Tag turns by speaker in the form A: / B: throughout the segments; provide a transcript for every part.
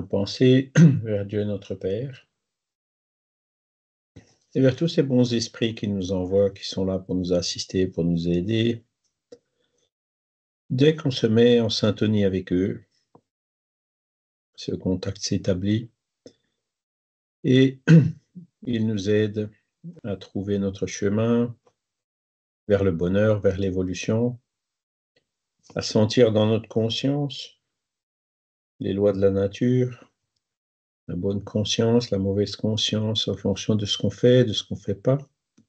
A: pensée vers Dieu notre Père et vers tous ces bons esprits qui nous envoient, qui sont là pour nous assister, pour nous aider. Dès qu'on se met en syntonie avec eux, ce contact s'établit et ils nous aident à trouver notre chemin vers le bonheur, vers l'évolution, à sentir dans notre conscience les lois de la nature, la bonne conscience, la mauvaise conscience, en fonction de ce qu'on fait, de ce qu'on ne fait pas.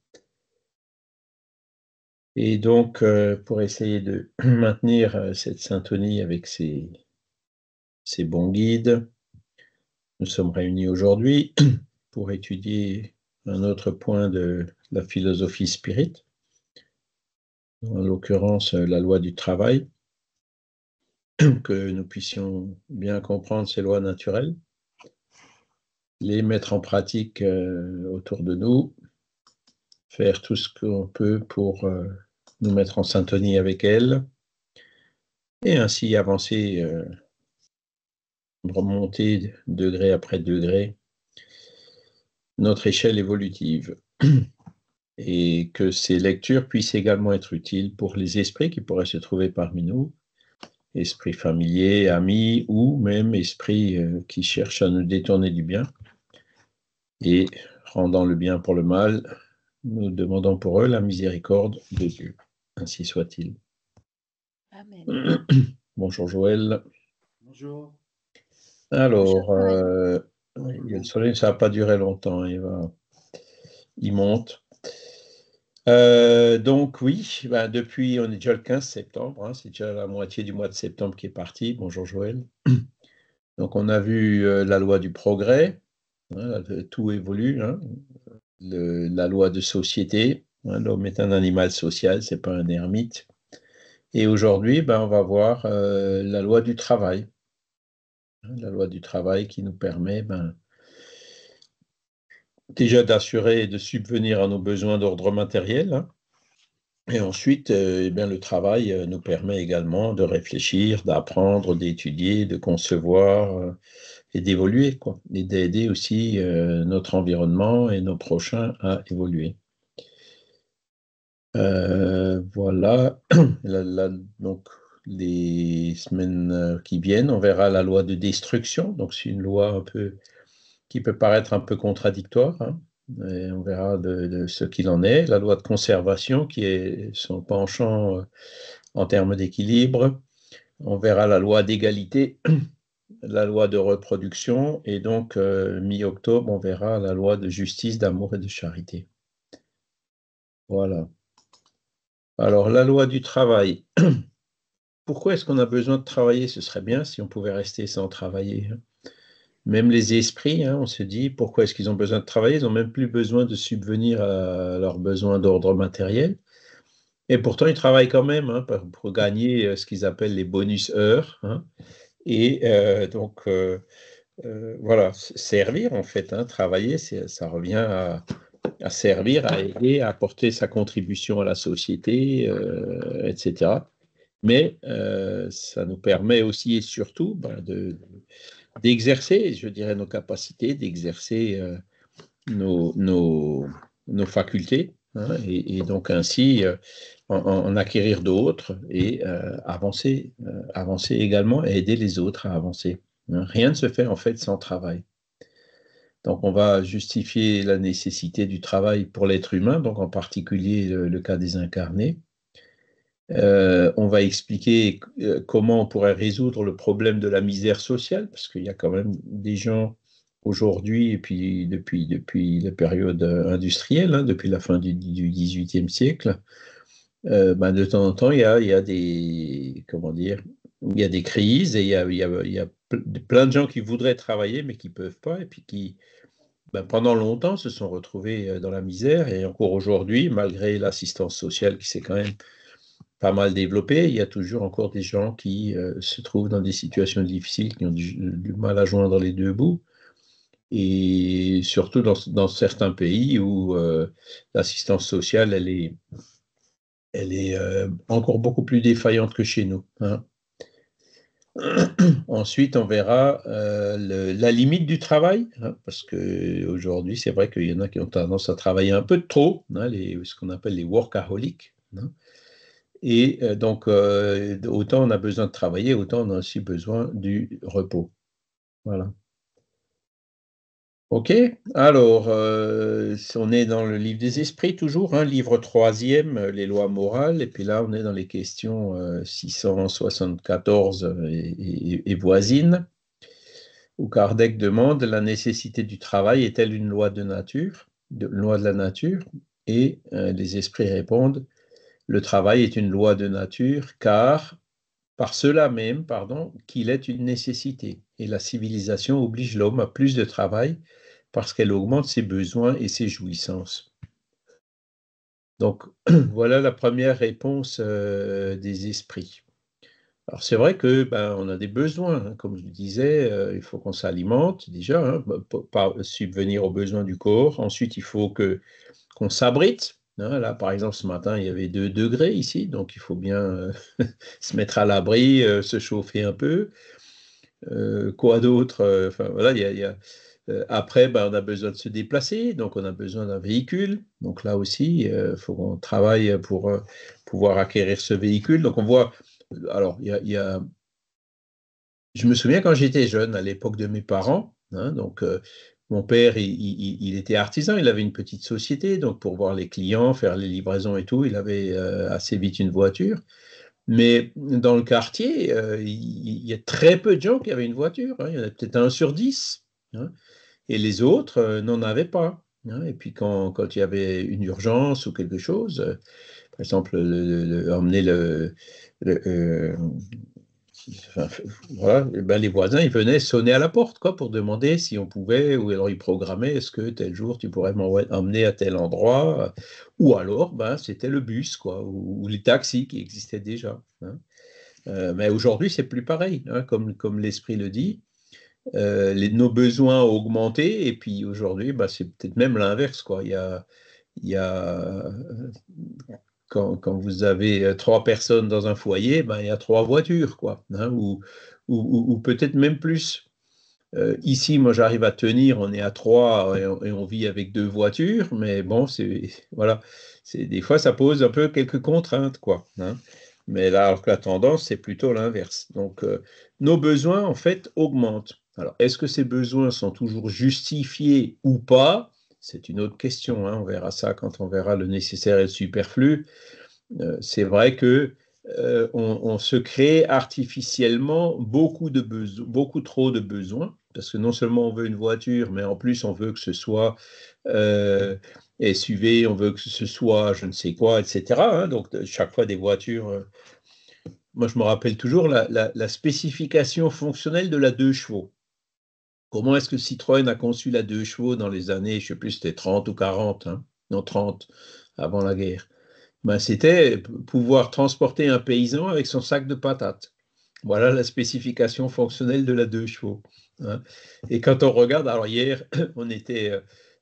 A: Et donc, pour essayer de maintenir cette syntonie avec ces bons guides, nous sommes réunis aujourd'hui pour étudier un autre point de la philosophie spirit, en l'occurrence la loi du travail, que nous puissions bien comprendre ces lois naturelles, les mettre en pratique autour de nous, faire tout ce qu'on peut pour nous mettre en syntonie avec elles, et ainsi avancer, remonter degré après degré notre échelle évolutive. Et que ces lectures puissent également être utiles pour les esprits qui pourraient se trouver parmi nous, esprits familiers, amis, ou même esprits qui cherchent à nous détourner du bien. Et rendant le bien pour le mal, nous demandons pour eux la miséricorde de Dieu. Ainsi soit-il.
B: Amen.
A: Bonjour Joël.
C: Bonjour.
A: Alors,
B: Bonjour,
A: le soleil, ça ne va pas durer longtemps, il monte. Donc oui, depuis, on est déjà le 15 septembre, hein, c'est déjà la moitié du mois de septembre qui est parti. Bonjour Joël. Donc on a vu la loi du progrès, hein, tout évolue, hein, la loi de société, hein, l'homme est un animal social, c'est pas un ermite. Et aujourd'hui, on va voir la loi du travail, hein, la loi du travail qui nous permet déjà d'assurer et de subvenir à nos besoins d'ordre matériel, hein. Et ensuite, le travail nous permet également de réfléchir, d'apprendre, d'étudier, de concevoir et d'évoluer, quoi, et d'aider aussi notre environnement et nos prochains à évoluer. Voilà, donc les semaines qui viennent, on verra la loi de destruction, donc c'est une loi un peu qui peut paraître un peu contradictoire, hein. Et on verra de ce qu'il en est. La loi de conservation, qui est son penchant en termes d'équilibre. On verra la loi d'égalité, la loi de reproduction, et donc mi-octobre, on verra la loi de justice, d'amour et de charité. Voilà. Alors, la loi du travail. Pourquoi est-ce qu'on a besoin de travailler? Ce serait bien si on pouvait rester sans travailler, hein. Même les esprits, hein, on se dit, pourquoi est-ce qu'ils ont besoin de travailler? Ils n'ont même plus besoin de subvenir à leurs besoins d'ordre matériel. Et pourtant, ils travaillent quand même, hein, pour gagner ce qu'ils appellent les bonus heures, hein. Et donc, voilà, servir en fait, hein, travailler, ça revient à servir, à aider, à apporter sa contribution à la société, etc. Mais ça nous permet aussi et surtout d'exercer, je dirais, nos capacités, d'exercer nos facultés, hein, et donc ainsi en acquérir d'autres et avancer également et aider les autres à avancer, hein. Rien ne se fait en fait sans travail. Donc on va justifier la nécessité du travail pour l'être humain, donc en particulier le cas des incarnés. On va expliquer comment on pourrait résoudre le problème de la misère sociale, parce qu'il y a quand même des gens aujourd'hui, et puis depuis la période industrielle, hein, depuis la fin du XVIIIe siècle, de temps en temps, il y a des, comment dire, il y a des crises, et il y a plein de gens qui voudraient travailler, mais qui ne peuvent pas, et puis qui, pendant longtemps, se sont retrouvés dans la misère, et encore aujourd'hui, malgré l'assistance sociale qui s'est quand même pas mal développée, il y a toujours encore des gens qui se trouvent dans des situations difficiles, qui ont du mal à joindre les deux bouts, et surtout dans certains pays où l'assistance sociale, elle est encore beaucoup plus défaillante que chez nous, hein. Ensuite, on verra la limite du travail, hein, parce qu'aujourd'hui, c'est vrai qu'il y en a qui ont tendance à travailler un peu de trop, hein, ce qu'on appelle les workaholics, hein. Et donc, autant on a besoin de travailler, autant on a aussi besoin du repos. Voilà. OK. Alors, on est dans le livre des esprits toujours, hein, livre troisième, les lois morales. Et puis là, on est dans les questions 674 et voisines, où Kardec demande: la nécessité du travail est-elle une loi de nature, loi de la nature? Et les esprits répondent: le travail est une loi de nature, car par cela même, pardon, qu'il est une nécessité. Et la civilisation oblige l'homme à plus de travail parce qu'elle augmente ses besoins et ses jouissances. Donc, voilà la première réponse des esprits. Alors, c'est vrai que ben, on a des besoins, hein, comme je le disais, il faut qu'on s'alimente déjà, hein, pour subvenir aux besoins du corps. Ensuite, il faut qu'on s'abrite, hein. Là, par exemple, ce matin, il y avait 2 degrés ici, donc il faut bien se mettre à l'abri, se chauffer un peu. Quoi d'autre? Enfin, voilà, après, ben, on a besoin de se déplacer, donc on a besoin d'un véhicule. Donc là aussi, il faut qu'on travaille pour pouvoir acquérir ce véhicule. Donc on voit, alors je me souviens quand j'étais jeune, à l'époque de mes parents, hein, donc mon père, il était artisan, il avait une petite société, donc pour voir les clients, faire les livraisons et tout, il avait assez vite une voiture. Mais dans le quartier, il y a très peu de gens qui avaient une voiture, hein. Il y en a peut-être 1 sur 10, hein, et les autres n'en avaient pas, hein. Et puis quand il y avait une urgence ou quelque chose, par exemple, emmener enfin, voilà, et ben, les voisins, ils venaient sonner à la porte, quoi, pour demander si on pouvait, ou alors ils programmaient: est-ce que tel jour tu pourrais m'emmener à tel endroit? Ou alors, ben, c'était le bus, quoi, ou les taxis qui existaient déjà, hein. Mais aujourd'hui, c'est plus pareil, hein, comme l'esprit le dit. Nos besoins ont augmenté, et puis aujourd'hui, bah, c'est peut-être même l'inverse, quoi. Il y a quand vous avez 3 personnes dans un foyer, ben, il y a 3 voitures, quoi, hein, ou peut-être même plus. Ici, moi, j'arrive à tenir, on est à 3 et on vit avec 2 voitures, mais bon, voilà, des fois, ça pose un peu quelques contraintes, quoi, hein. Mais là, alors que la tendance, c'est plutôt l'inverse. Donc, nos besoins, en fait, augmentent. Alors, est-ce que ces besoins sont toujours justifiés ou pas? C'est une autre question, hein. On verra ça quand on verra le nécessaire et le superflu. C'est vrai que on se crée artificiellement beaucoup trop de besoins, parce que non seulement on veut une voiture, mais en plus on veut que ce soit euh, SUV, on veut que ce soit je ne sais quoi, etc., hein. Donc chaque fois des voitures. Moi, je me rappelle toujours la spécification fonctionnelle de la 2 chevaux. Comment est-ce que Citroën a conçu la 2 chevaux dans les années, je ne sais plus, c'était 30 ou 40, hein, non 30, avant la guerre. Ben, c'était pouvoir transporter un paysan avec son sac de patates. Voilà la spécification fonctionnelle de la 2 chevaux, hein. Et quand on regarde, alors hier, on était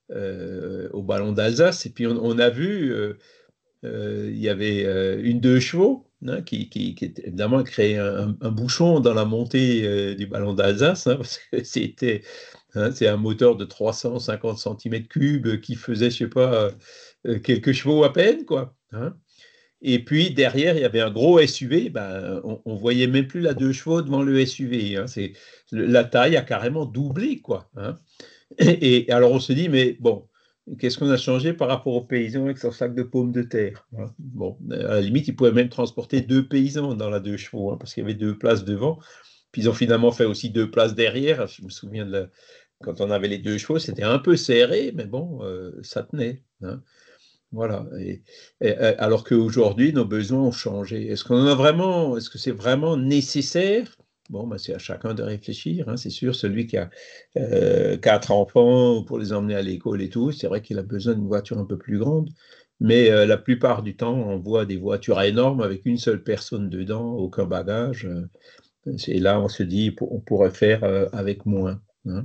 A: au Ballon d'Alsace, et puis on a vu, il y avait une 2 chevaux, hein, qui évidemment créé un bouchon dans la montée du Ballon d'Alsace, hein, parce que c'est un moteur de 350 cm3 qui faisait, je sais pas, quelques chevaux à peine, quoi, hein. Et puis derrière, il y avait un gros SUV, ben, on voyait même plus la 2 chevaux devant le SUV, hein. La taille a carrément doublé, quoi, hein. Et alors on se dit, mais bon, qu'est-ce qu'on a changé par rapport aux paysans avec son sac de pommes de terre, hein? Bon, à la limite, ils pouvaient même transporter 2 paysans dans la 2 chevaux, hein, parce qu'il y avait 2 places devant. Puis ils ont finalement fait aussi 2 places derrière. Je me souviens quand on avait les 2 chevaux, c'était un peu serré, mais bon, ça tenait, hein. Voilà. Alors qu'aujourd'hui, nos besoins ont changé. Est-ce que c'est vraiment nécessaire? Bon, ben, c'est à chacun de réfléchir, hein. C'est sûr, celui qui a 4 enfants pour les emmener à l'école et tout, c'est vrai qu'il a besoin d'une voiture un peu plus grande. Mais la plupart du temps, on voit des voitures énormes avec une seule personne dedans, aucun bagage. Et là, on se dit, on pourrait faire avec moins, hein.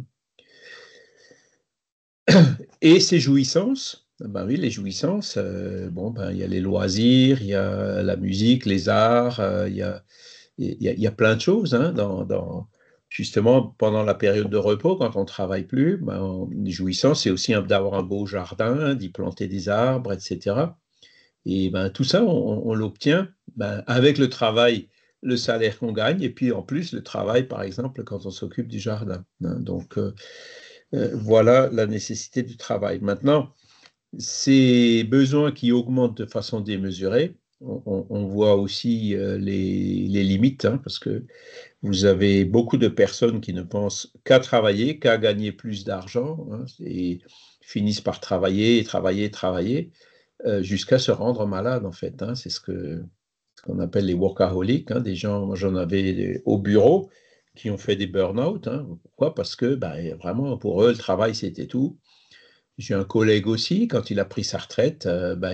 A: Et ces jouissances, ben oui, les jouissances, bon, ben, il y a les loisirs, il y a la musique, les arts, il y a il y a plein de choses hein, justement pendant la période de repos, quand on ne travaille plus, ben, une jouissance, c'est aussi d'avoir un beau jardin, d'y planter des arbres, etc. Et ben, tout ça, on l'obtient ben, avec le travail, le salaire qu'on gagne, et puis en plus le travail, par exemple, quand on s'occupe du jardin. Hein. Donc, voilà la nécessité du travail. Maintenant, ces besoins qui augmentent de façon démesurée, on voit aussi les limites, hein, parce que vous avez beaucoup de personnes qui ne pensent qu'à travailler, qu'à gagner plus d'argent, hein, et finissent par travailler, travailler, travailler, jusqu'à se rendre malade, en fait. Hein. C'est ce qu'on appelle les workaholics, hein, des gens, moi j'en avais au bureau, qui ont fait des burn-out. Hein. Pourquoi? Parce que vraiment, pour eux, le travail, c'était tout. J'ai un collègue aussi, quand il a pris sa retraite,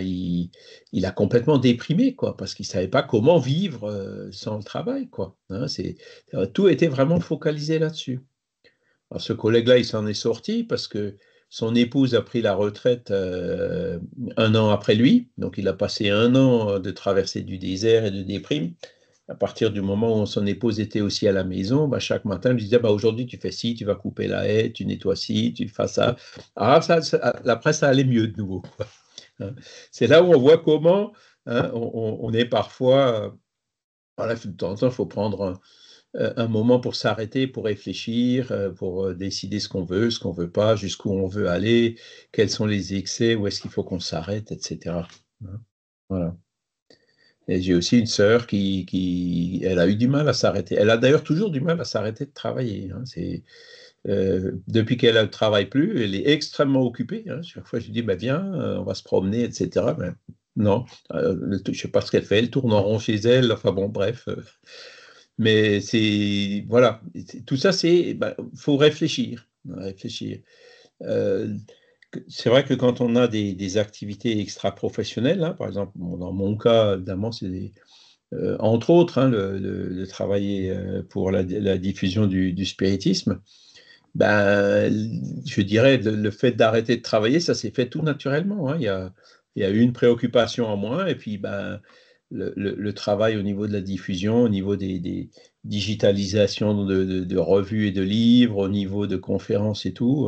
A: il a complètement déprimé, quoi, parce qu'il ne savait pas comment vivre sans le travail, quoi. Hein, tout était vraiment focalisé là-dessus. Alors, ce collègue-là, il s'en est sorti parce que son épouse a pris la retraite 1 an après lui. Donc, il a passé 1 an de traversée du désert et de déprime. À partir du moment où son épouse était aussi à la maison, chaque matin, elle lui disait aujourd'hui, tu fais ci, tu vas couper la haie, tu nettoies ci, tu fais ça. Alors, après, ça allait mieux de nouveau. Hein. C'est là où on voit comment hein, on est parfois. Voilà, de temps en temps, il faut prendre un moment pour s'arrêter, pour réfléchir, pour décider ce qu'on veut, ce qu'on ne veut pas, jusqu'où on veut aller, quels sont les excès, où est-ce qu'il faut qu'on s'arrête, etc. Hein. Voilà. Et j'ai aussi une sœur elle a eu du mal à s'arrêter. Elle a d'ailleurs toujours du mal à s'arrêter de travailler. Hein. Depuis qu'elle ne travaille plus, elle est extrêmement occupée. Hein. Chaque fois, je lui dis, viens, on va se promener, etc. Mais non, je ne sais pas ce qu'elle fait. Elle tourne en rond chez elle. Enfin bon, bref. Mais voilà, tout ça, faut réfléchir. Réfléchir. Euh, c'est vrai que quand on a des activités extra-professionnelles, hein, par exemple, dans mon cas, évidemment, c'est entre autres hein, de travailler pour la diffusion du spiritisme. Je dirais le fait d'arrêter de travailler, ça s'est fait tout naturellement. Hein. Il y a eu une préoccupation en moins, et puis le travail au niveau de la diffusion, au niveau des digitalisations de revues et de livres, au niveau de conférences et tout,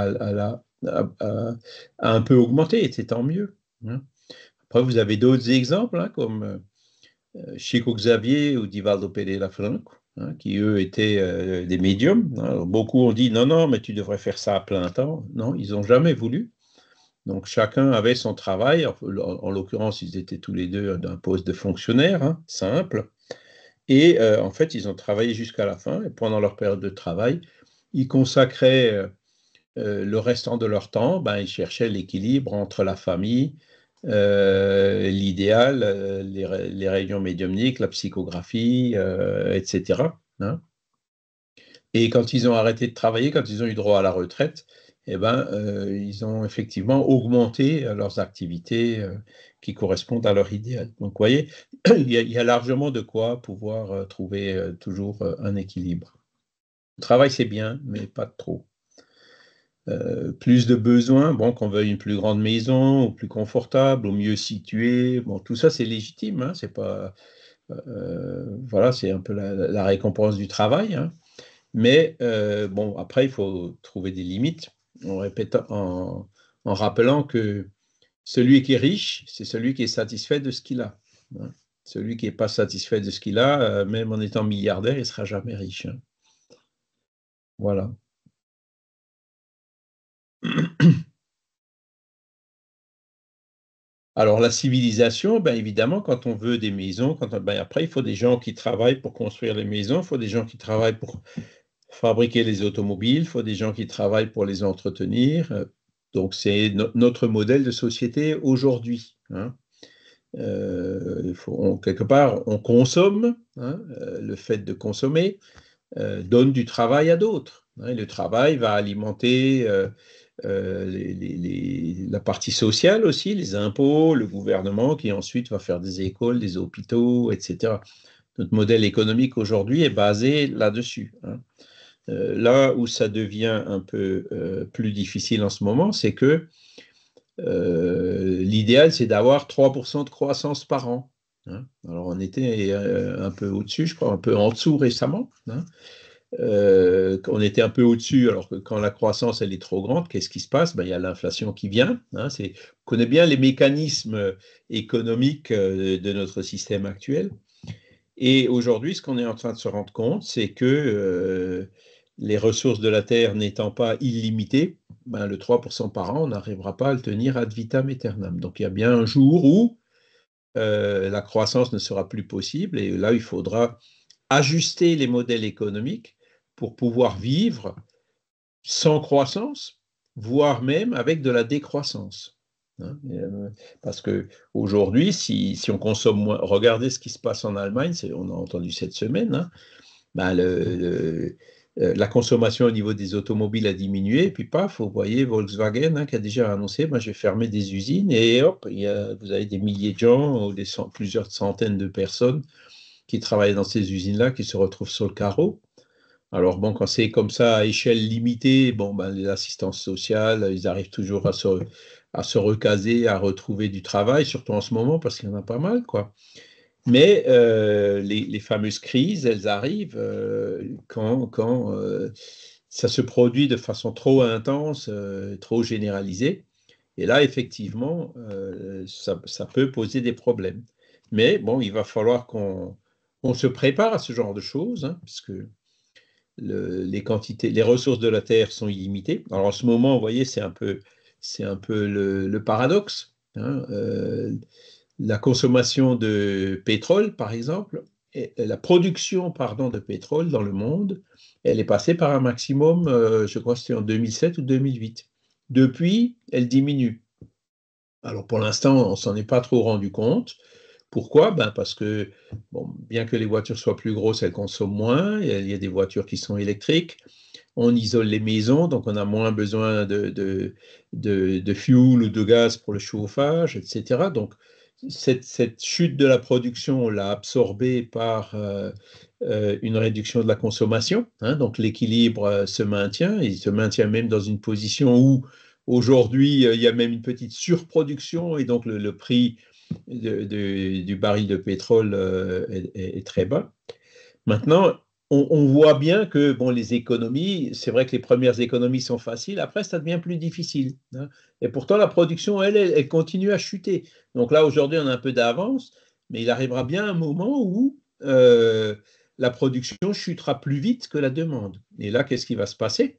A: a un peu augmenté, et c'est tant mieux. Hein. Après, vous avez d'autres exemples, hein, comme Chico Xavier ou Divaldo Pereira Franco, hein, qui eux étaient des médiums. Hein. Alors, beaucoup ont dit non, non, mais tu devrais faire ça à plein temps. Non, ils n'ont jamais voulu. Donc chacun avait son travail. En l'occurrence, ils étaient tous les deux d'un poste de fonctionnaire, hein, simple. Et en fait, ils ont travaillé jusqu'à la fin. Et pendant leur période de travail, ils consacraient le restant de leur temps, ils cherchaient l'équilibre entre la famille, l'idéal, les réunions médiumniques, la psychographie, etc. Hein. Et quand ils ont arrêté de travailler, quand ils ont eu droit à la retraite, ils ont effectivement augmenté leurs activités qui correspondent à leur idéal. Donc, vous voyez, il y a largement de quoi pouvoir trouver toujours un équilibre. Le travail, c'est bien, mais pas trop. Plus de besoins, bon, qu'on veuille une plus grande maison, ou plus confortable, ou mieux située, bon, tout ça c'est légitime, hein, c'est pas, voilà, c'est un peu la récompense du travail, hein. Mais bon, après il faut trouver des limites, en rappelant que celui qui est riche, c'est celui qui est satisfait de ce qu'il a. Hein. Celui qui n'est pas satisfait de ce qu'il a, même en étant milliardaire, il ne sera jamais riche. Hein. Voilà. Alors la civilisation, évidemment, quand on veut des maisons, après il faut des gens qui travaillent pour construire les maisons, il faut des gens qui travaillent pour fabriquer les automobiles, il faut des gens qui travaillent pour les entretenir. Donc c'est notre modèle de société aujourd'hui. Hein. Quelque part, on consomme, hein, le fait de consommer donne du travail à d'autres. Hein, et le travail va alimenter la partie sociale aussi, les impôts, le gouvernement qui ensuite va faire des écoles, des hôpitaux, etc. Notre modèle économique aujourd'hui est basé là-dessus. Hein. Là où ça devient un peu plus difficile en ce moment, c'est que l'idéal, c'est d'avoir 3% de croissance par an. hein. Alors on était un peu au-dessus, je crois, un peu en dessous récemment, hein. On était un peu au-dessus, alors que quand la croissance elle est trop grande, qu'est-ce qui se passe? Ben, il y a l'inflation qui vient, hein, on connaît bien les mécanismes économiques de notre système actuel. Et aujourd'hui, ce qu'on est en train de se rendre compte, c'est que les ressources de la Terre n'étant pas illimitées, ben, le 3% par an, on n'arrivera pas à le tenir ad vitam aeternam. Donc il y a bien un jour où la croissance ne sera plus possible, et là, il faudra ajuster les modèles économiques pour pouvoir vivre sans croissance, voire même avec de la décroissance, hein. Parce qu'aujourd'hui, si on consomme moins, regardez ce qui se passe en Allemagne, on a entendu cette semaine, hein, ben la consommation au niveau des automobiles a diminué, et puis paf, vous voyez Volkswagen, hein, qui a déjà annoncé, ben, je vais fermer des usines, et hop, vous avez des milliers de gens, ou plusieurs centaines de personnes qui travaillent dans ces usines-là, qui se retrouvent sur le carreau. Alors bon, quand c'est comme ça à échelle limitée, bon, ben, les assistances sociales, ils arrivent toujours à se recaser, à retrouver du travail, surtout en ce moment, parce qu'il y en a pas mal, quoi. Mais les fameuses crises, elles arrivent quand ça se produit de façon trop intense, trop généralisée. Et là, effectivement, ça peut poser des problèmes. Mais bon, il va falloir qu'on se prépare à ce genre de choses, hein, parce que les ressources de la Terre sont illimitées. Alors en ce moment, vous voyez, c'est un peu le paradoxe, hein. La consommation de pétrole, par exemple, et la production, pardon, de pétrole dans le monde, elle est passée par un maximum, je crois que c'était en 2007 ou 2008. Depuis, elle diminue. Alors pour l'instant, on ne s'en est pas trop rendu compte. Pourquoi? Ben parce que, bon, bien que les voitures soient plus grosses, elles consomment moins. Il y a des voitures qui sont électriques. On isole les maisons, donc on a moins besoin de fuel ou de gaz pour le chauffage, etc. Donc cette chute de la production, on l'a absorbée par une réduction de la consommation, hein. Donc l'équilibre se maintient, et il se maintient même dans une position où aujourd'hui il y a même une petite surproduction, et donc le prix du baril de pétrole est très bas. Maintenant, on voit bien que bon, les économies, c'est vrai que les premières économies sont faciles, après ça devient plus difficile, hein. Et pourtant, la production, elle continue à chuter. Donc là, aujourd'hui, on a un peu d'avance, mais il arrivera bien un moment où la production chutera plus vite que la demande. Et là, qu'est-ce qui va se passer?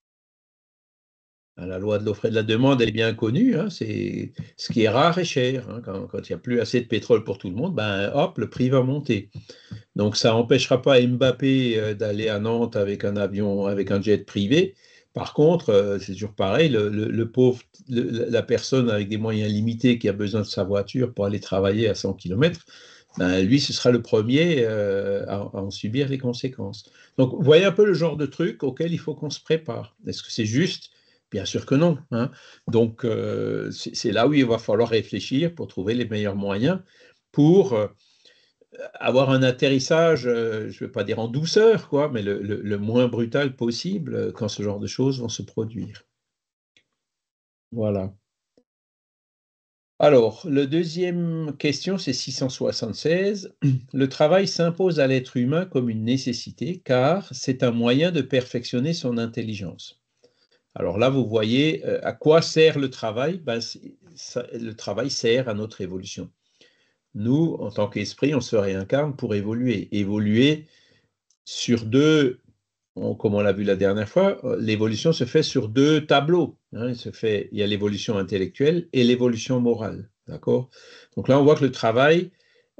A: La loi de l'offre et de la demande, elle est bien connue, hein, c'est ce qui est rare et cher, hein. Quand il n'y a plus assez de pétrole pour tout le monde, ben, hop, le prix va monter. Donc ça n'empêchera pas Mbappé d'aller à Nantes avec un avion, avec un jet privé. Par contre, c'est toujours pareil, le pauvre, la personne avec des moyens limités qui a besoin de sa voiture pour aller travailler à 100 km, ben, lui, ce sera le premier à en subir les conséquences. Donc, vous voyez un peu le genre de truc auquel il faut qu'on se prépare. Est-ce que c'est juste? Bien sûr que non, hein. Donc, c'est là où il va falloir réfléchir pour trouver les meilleurs moyens pour avoir un atterrissage, je ne vais pas dire en douceur, quoi, mais le moins brutal possible quand ce genre de choses vont se produire. Voilà. Alors, la deuxième question, c'est 676. Le travail s'impose à l'être humain comme une nécessité car c'est un moyen de perfectionner son intelligence. Alors là, vous voyez à quoi sert le travail? Ben, le travail sert à notre évolution. Nous, en tant qu'esprit, on se réincarne pour évoluer. Évoluer sur deux, comme on l'a vu la dernière fois, l'évolution se fait sur deux tableaux, hein. Il y a l'évolution intellectuelle et l'évolution morale. D'accord? Donc là, on voit que le travail,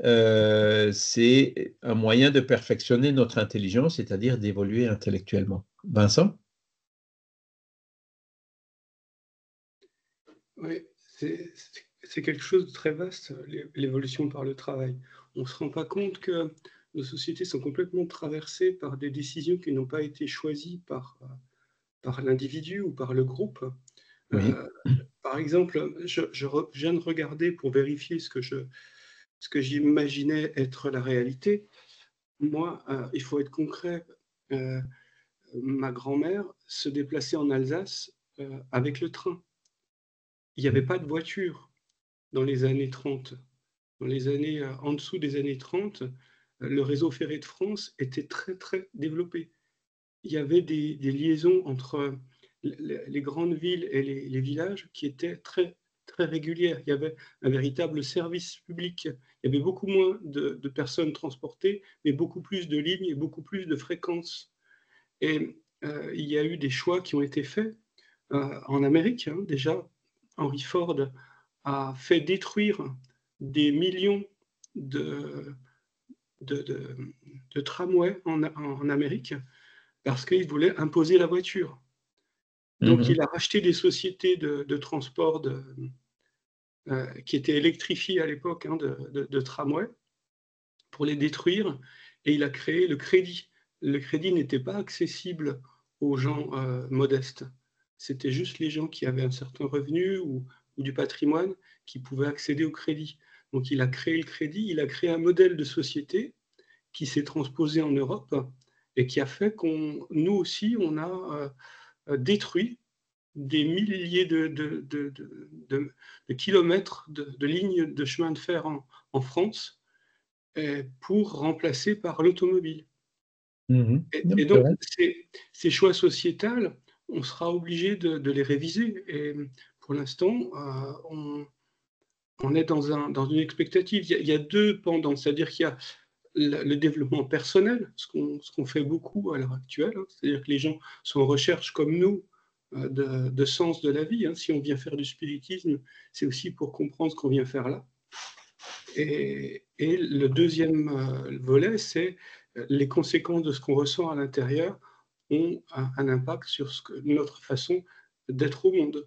A: c'est un moyen de perfectionner notre intelligence, c'est-à-dire d'évoluer intellectuellement. Vincent?
C: Oui, c'est quelque chose de très vaste, l'évolution par le travail. On ne se rend pas compte que nos sociétés sont complètement traversées par des décisions qui n'ont pas été choisies par l'individu ou par le groupe.
A: Oui.
C: Par exemple, je viens de regarder pour vérifier ce que j'imaginais être la réalité. Moi, il faut être concret. Euh, Ma grand-mère se déplaçait en Alsace avec le train. Il n'y avait pas de voiture dans les années 30. dans les années en dessous des années 30, le réseau ferré de France était très, très développé. Il y avait des liaisons entre les grandes villes et les villages qui étaient très, très régulières. Il y avait un véritable service public. Il y avait beaucoup moins de personnes transportées, mais beaucoup plus de lignes et beaucoup plus de fréquences. Et il y a eu des choix qui ont été faits en Amérique. Hein, déjà, Henry Ford a fait détruire des millions de, de tramways en Amérique parce qu'il voulait imposer la voiture. Donc, il a racheté des sociétés de transport qui étaient électrifiées à l'époque, hein, de tramway, pour les détruire, et il a créé le crédit. Le crédit n'était pas accessible aux gens modestes. C'était juste les gens qui avaient un certain revenu ou du patrimoine qui pouvaient accéder au crédit. Donc, il a créé le crédit, il a créé un modèle de société qui s'est transposé en Europe et qui a fait nous aussi, on a détruit des milliers de kilomètres de lignes de chemin de fer en France pour remplacer par l'automobile. Et donc, ces choix sociétals, on sera obligé de les réviser. Et pour l'instant, on est dans une expectative. Il y a deux pendants, c'est-à-dire qu'il y a le développement personnel, ce qu'on fait beaucoup à l'heure actuelle, hein, c'est-à-dire que les gens sont en recherche comme nous de sens de la vie. Hein. Si on vient faire du spiritisme, c'est aussi pour comprendre ce qu'on vient faire là. Et le deuxième volet, c'est les conséquences de ce qu'on ressent à l'intérieur ont un impact sur notre façon d'être au monde.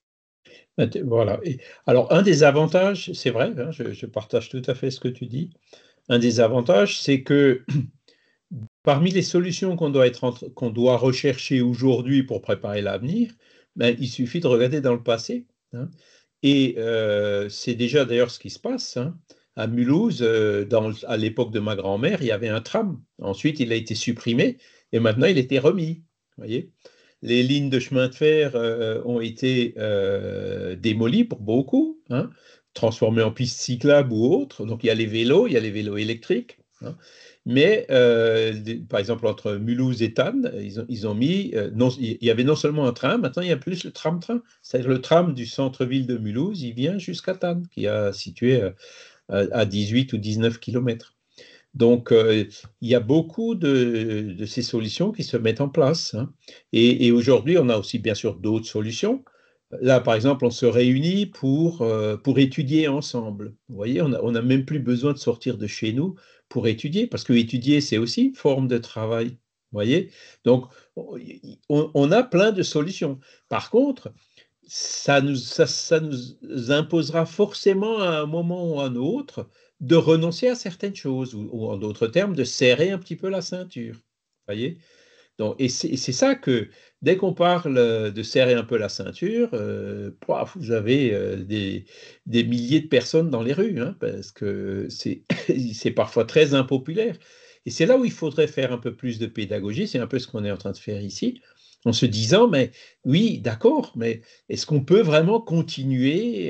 A: Voilà. Alors, un des avantages, c'est vrai, hein, je partage tout à fait ce que tu dis. Un des avantages, c'est que parmi les solutions qu'on doit rechercher aujourd'hui pour préparer l'avenir, ben, il suffit de regarder dans le passé. Hein. Et c'est déjà d'ailleurs ce qui se passe. Hein. À Mulhouse, à l'époque de ma grand-mère, il y avait un tram. Ensuite, il a été supprimé et maintenant, il était remis. Voyez, les lignes de chemin de fer ont été démolies pour beaucoup, hein, transformées en pistes cyclables ou autres. Donc, il y a les vélos électriques. Hein. Mais, par exemple, entre Mulhouse et Thann, ils ont mis, il y avait non seulement un train, maintenant il y a plus le tram-train. C'est-à-dire le tram du centre-ville de Mulhouse, il vient jusqu'à Thann, qui est situé à 18 ou 19 kilomètres. Donc, il y a beaucoup de ces solutions qui se mettent en place. Hein. Et aujourd'hui, on a aussi bien sûr d'autres solutions. Là, par exemple, on se réunit pour étudier ensemble. Vous voyez, on n'a même plus besoin de sortir de chez nous pour étudier, parce que étudier, c'est aussi une forme de travail. Vous voyez? Donc, on a plein de solutions. Par contre, ça nous imposera forcément à un moment ou à un autre de renoncer à certaines choses, ou en d'autres termes, de serrer un petit peu la ceinture. Vous voyez? Donc, et c'est ça que, dès qu'on parle de serrer un peu la ceinture, vous avez des milliers de personnes dans les rues, hein, parce que c'est parfois très impopulaire. Et c'est là où il faudrait faire un peu plus de pédagogie, c'est un peu ce qu'on est en train de faire ici, en se disant, mais oui, d'accord, mais est-ce qu'on peut vraiment continuer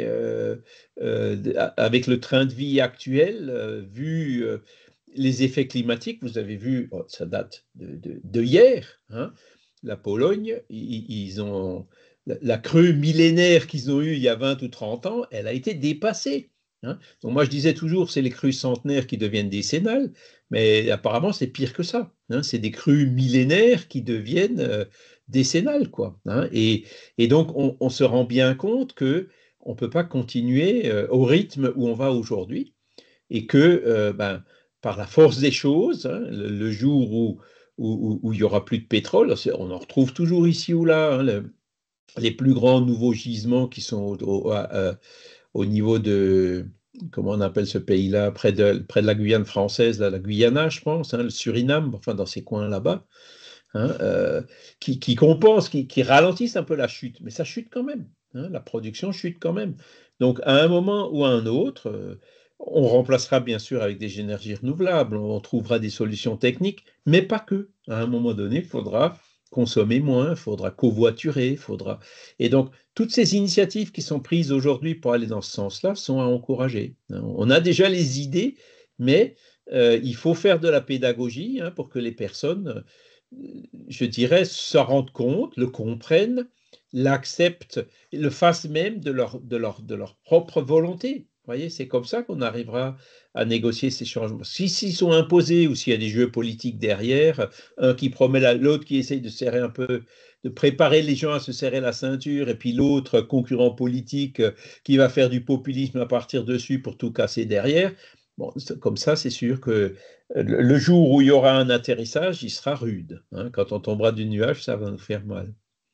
A: avec le train de vie actuel, vu les effets climatiques, vous avez vu, ça date de hier, hein, la Pologne, ils ont la crue millénaire qu'ils ont eue il y a 20 ou 30 ans, elle a été dépassée. Hein. Donc moi je disais toujours, c'est les crues centenaires qui deviennent décennales, mais apparemment c'est pire que ça. Hein. C'est des crues millénaires qui deviennent décennales, quoi. Hein. Et donc on se rend bien compte que on ne peut pas continuer au rythme où on va aujourd'hui, et que par la force des choses, hein, le jour où il n'y aura plus de pétrole, on en retrouve toujours ici ou là, hein, les plus grands nouveaux gisements qui sont au niveau de, comment on appelle ce pays-là, près de la Guyane française, là, la Guyana, je pense, hein, le Suriname, enfin dans ces coins là-bas, hein, qui compensent, qui ralentissent un peu la chute, mais ça chute quand même, hein, la production chute quand même. Donc à un moment ou à un autre, on remplacera bien sûr avec des énergies renouvelables, on trouvera des solutions techniques, mais pas que. À un moment donné, il faudra consommer moins, il faudra covoiturer, Et donc, toutes ces initiatives qui sont prises aujourd'hui pour aller dans ce sens-là sont à encourager. On a déjà les idées, mais il faut faire de la pédagogie pour que les personnes, je dirais, s'en rendent compte, le comprennent, l'acceptent, le fassent même de leur propre volonté. Vous voyez, c'est comme ça qu'on arrivera à négocier ces changements. S'ils sont imposés ou s'il y a des jeux politiques derrière, un qui promet l'autre qui essaye de serrer un peu, de préparer les gens à se serrer la ceinture, et puis l'autre concurrent politique qui va faire du populisme à partir dessus pour tout casser derrière. Bon, comme ça, c'est sûr que le jour où il y aura un atterrissage, il sera rude. Quand on tombera du nuage, ça va nous faire mal.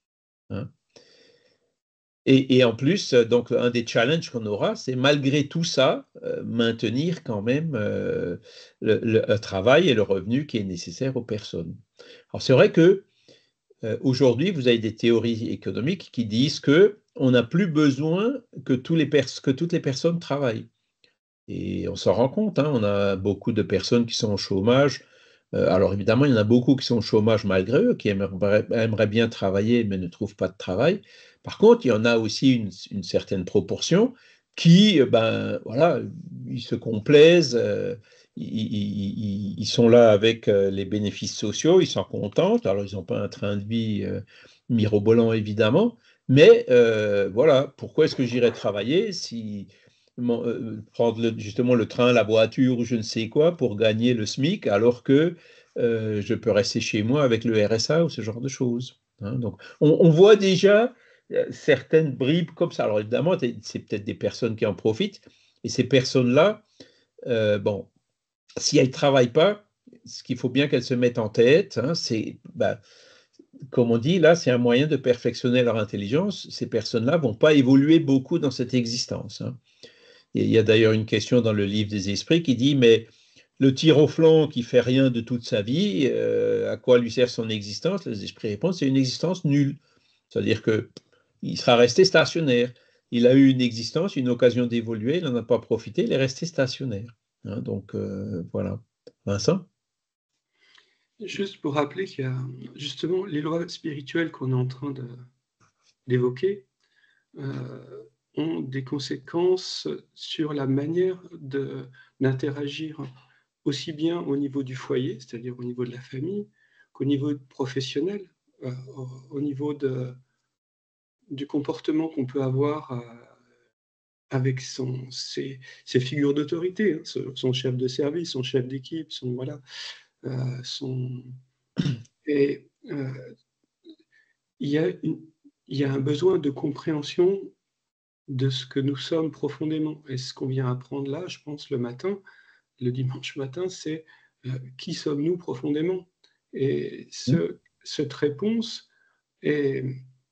A: Et en plus, donc, un des challenges qu'on aura, c'est malgré tout ça, maintenir quand même le travail et le revenu qui est nécessaire aux personnes. Alors, c'est vrai que aujourd'hui, vous avez des théories économiques qui disent qu'on n'a plus besoin que toutes les personnes travaillent. Et on s'en rend compte, on a beaucoup de personnes qui sont au chômage. Alors évidemment, il y en a beaucoup qui sont au chômage malgré eux, qui aimeraient bien travailler mais ne trouvent pas de travail. Par contre, il y en a aussi une certaine proportion qui, voilà, ils se complaisent, ils sont là avec les bénéfices sociaux, ils sont contents. Alors, ils n'ont pas un train de vie mirobolant, évidemment, mais voilà, pourquoi est-ce que j'irais travailler si prendre justement le train, la voiture ou je ne sais quoi pour gagner le SMIC alors que je peux rester chez moi avec le RSA ou ce genre de choses. Donc, on voit déjà certaines bribes comme ça. Alors évidemment, c'est peut-être des personnes qui en profitent et ces personnes-là, bon, si elles ne travaillent pas, ce qu'il faut bien qu'elles se mettent en tête, c'est, comme on dit, là, c'est un moyen de perfectionner leur intelligence. Ces personnes-là ne vont pas évoluer beaucoup dans cette existence. Il y a d'ailleurs une question dans le livre des esprits qui dit, mais le tir au flanc qui fait rien de toute sa vie, à quoi lui sert son existence? Les esprits répondent, c'est une existence nulle. C'est-à-dire qu'il sera resté stationnaire. Il a eu une existence, une occasion d'évoluer, il n'en a pas profité, il est resté stationnaire. Donc, voilà. Vincent?
C: Juste pour rappeler qu'il y a justement les lois spirituelles qu'on est en train d'évoquer ont des conséquences sur la manière d'interagir aussi bien au niveau du foyer, c'est-à-dire au niveau de la famille, qu'au niveau professionnel, au niveau du comportement qu'on peut avoir avec ses figures d'autorité, son chef de service, son chef d'équipe, voilà, et il y a un besoin de compréhension de ce que nous sommes profondément. Et ce qu'on vient apprendre là, je pense, le dimanche matin, c'est qui sommes-nous profondément? Et cette réponse est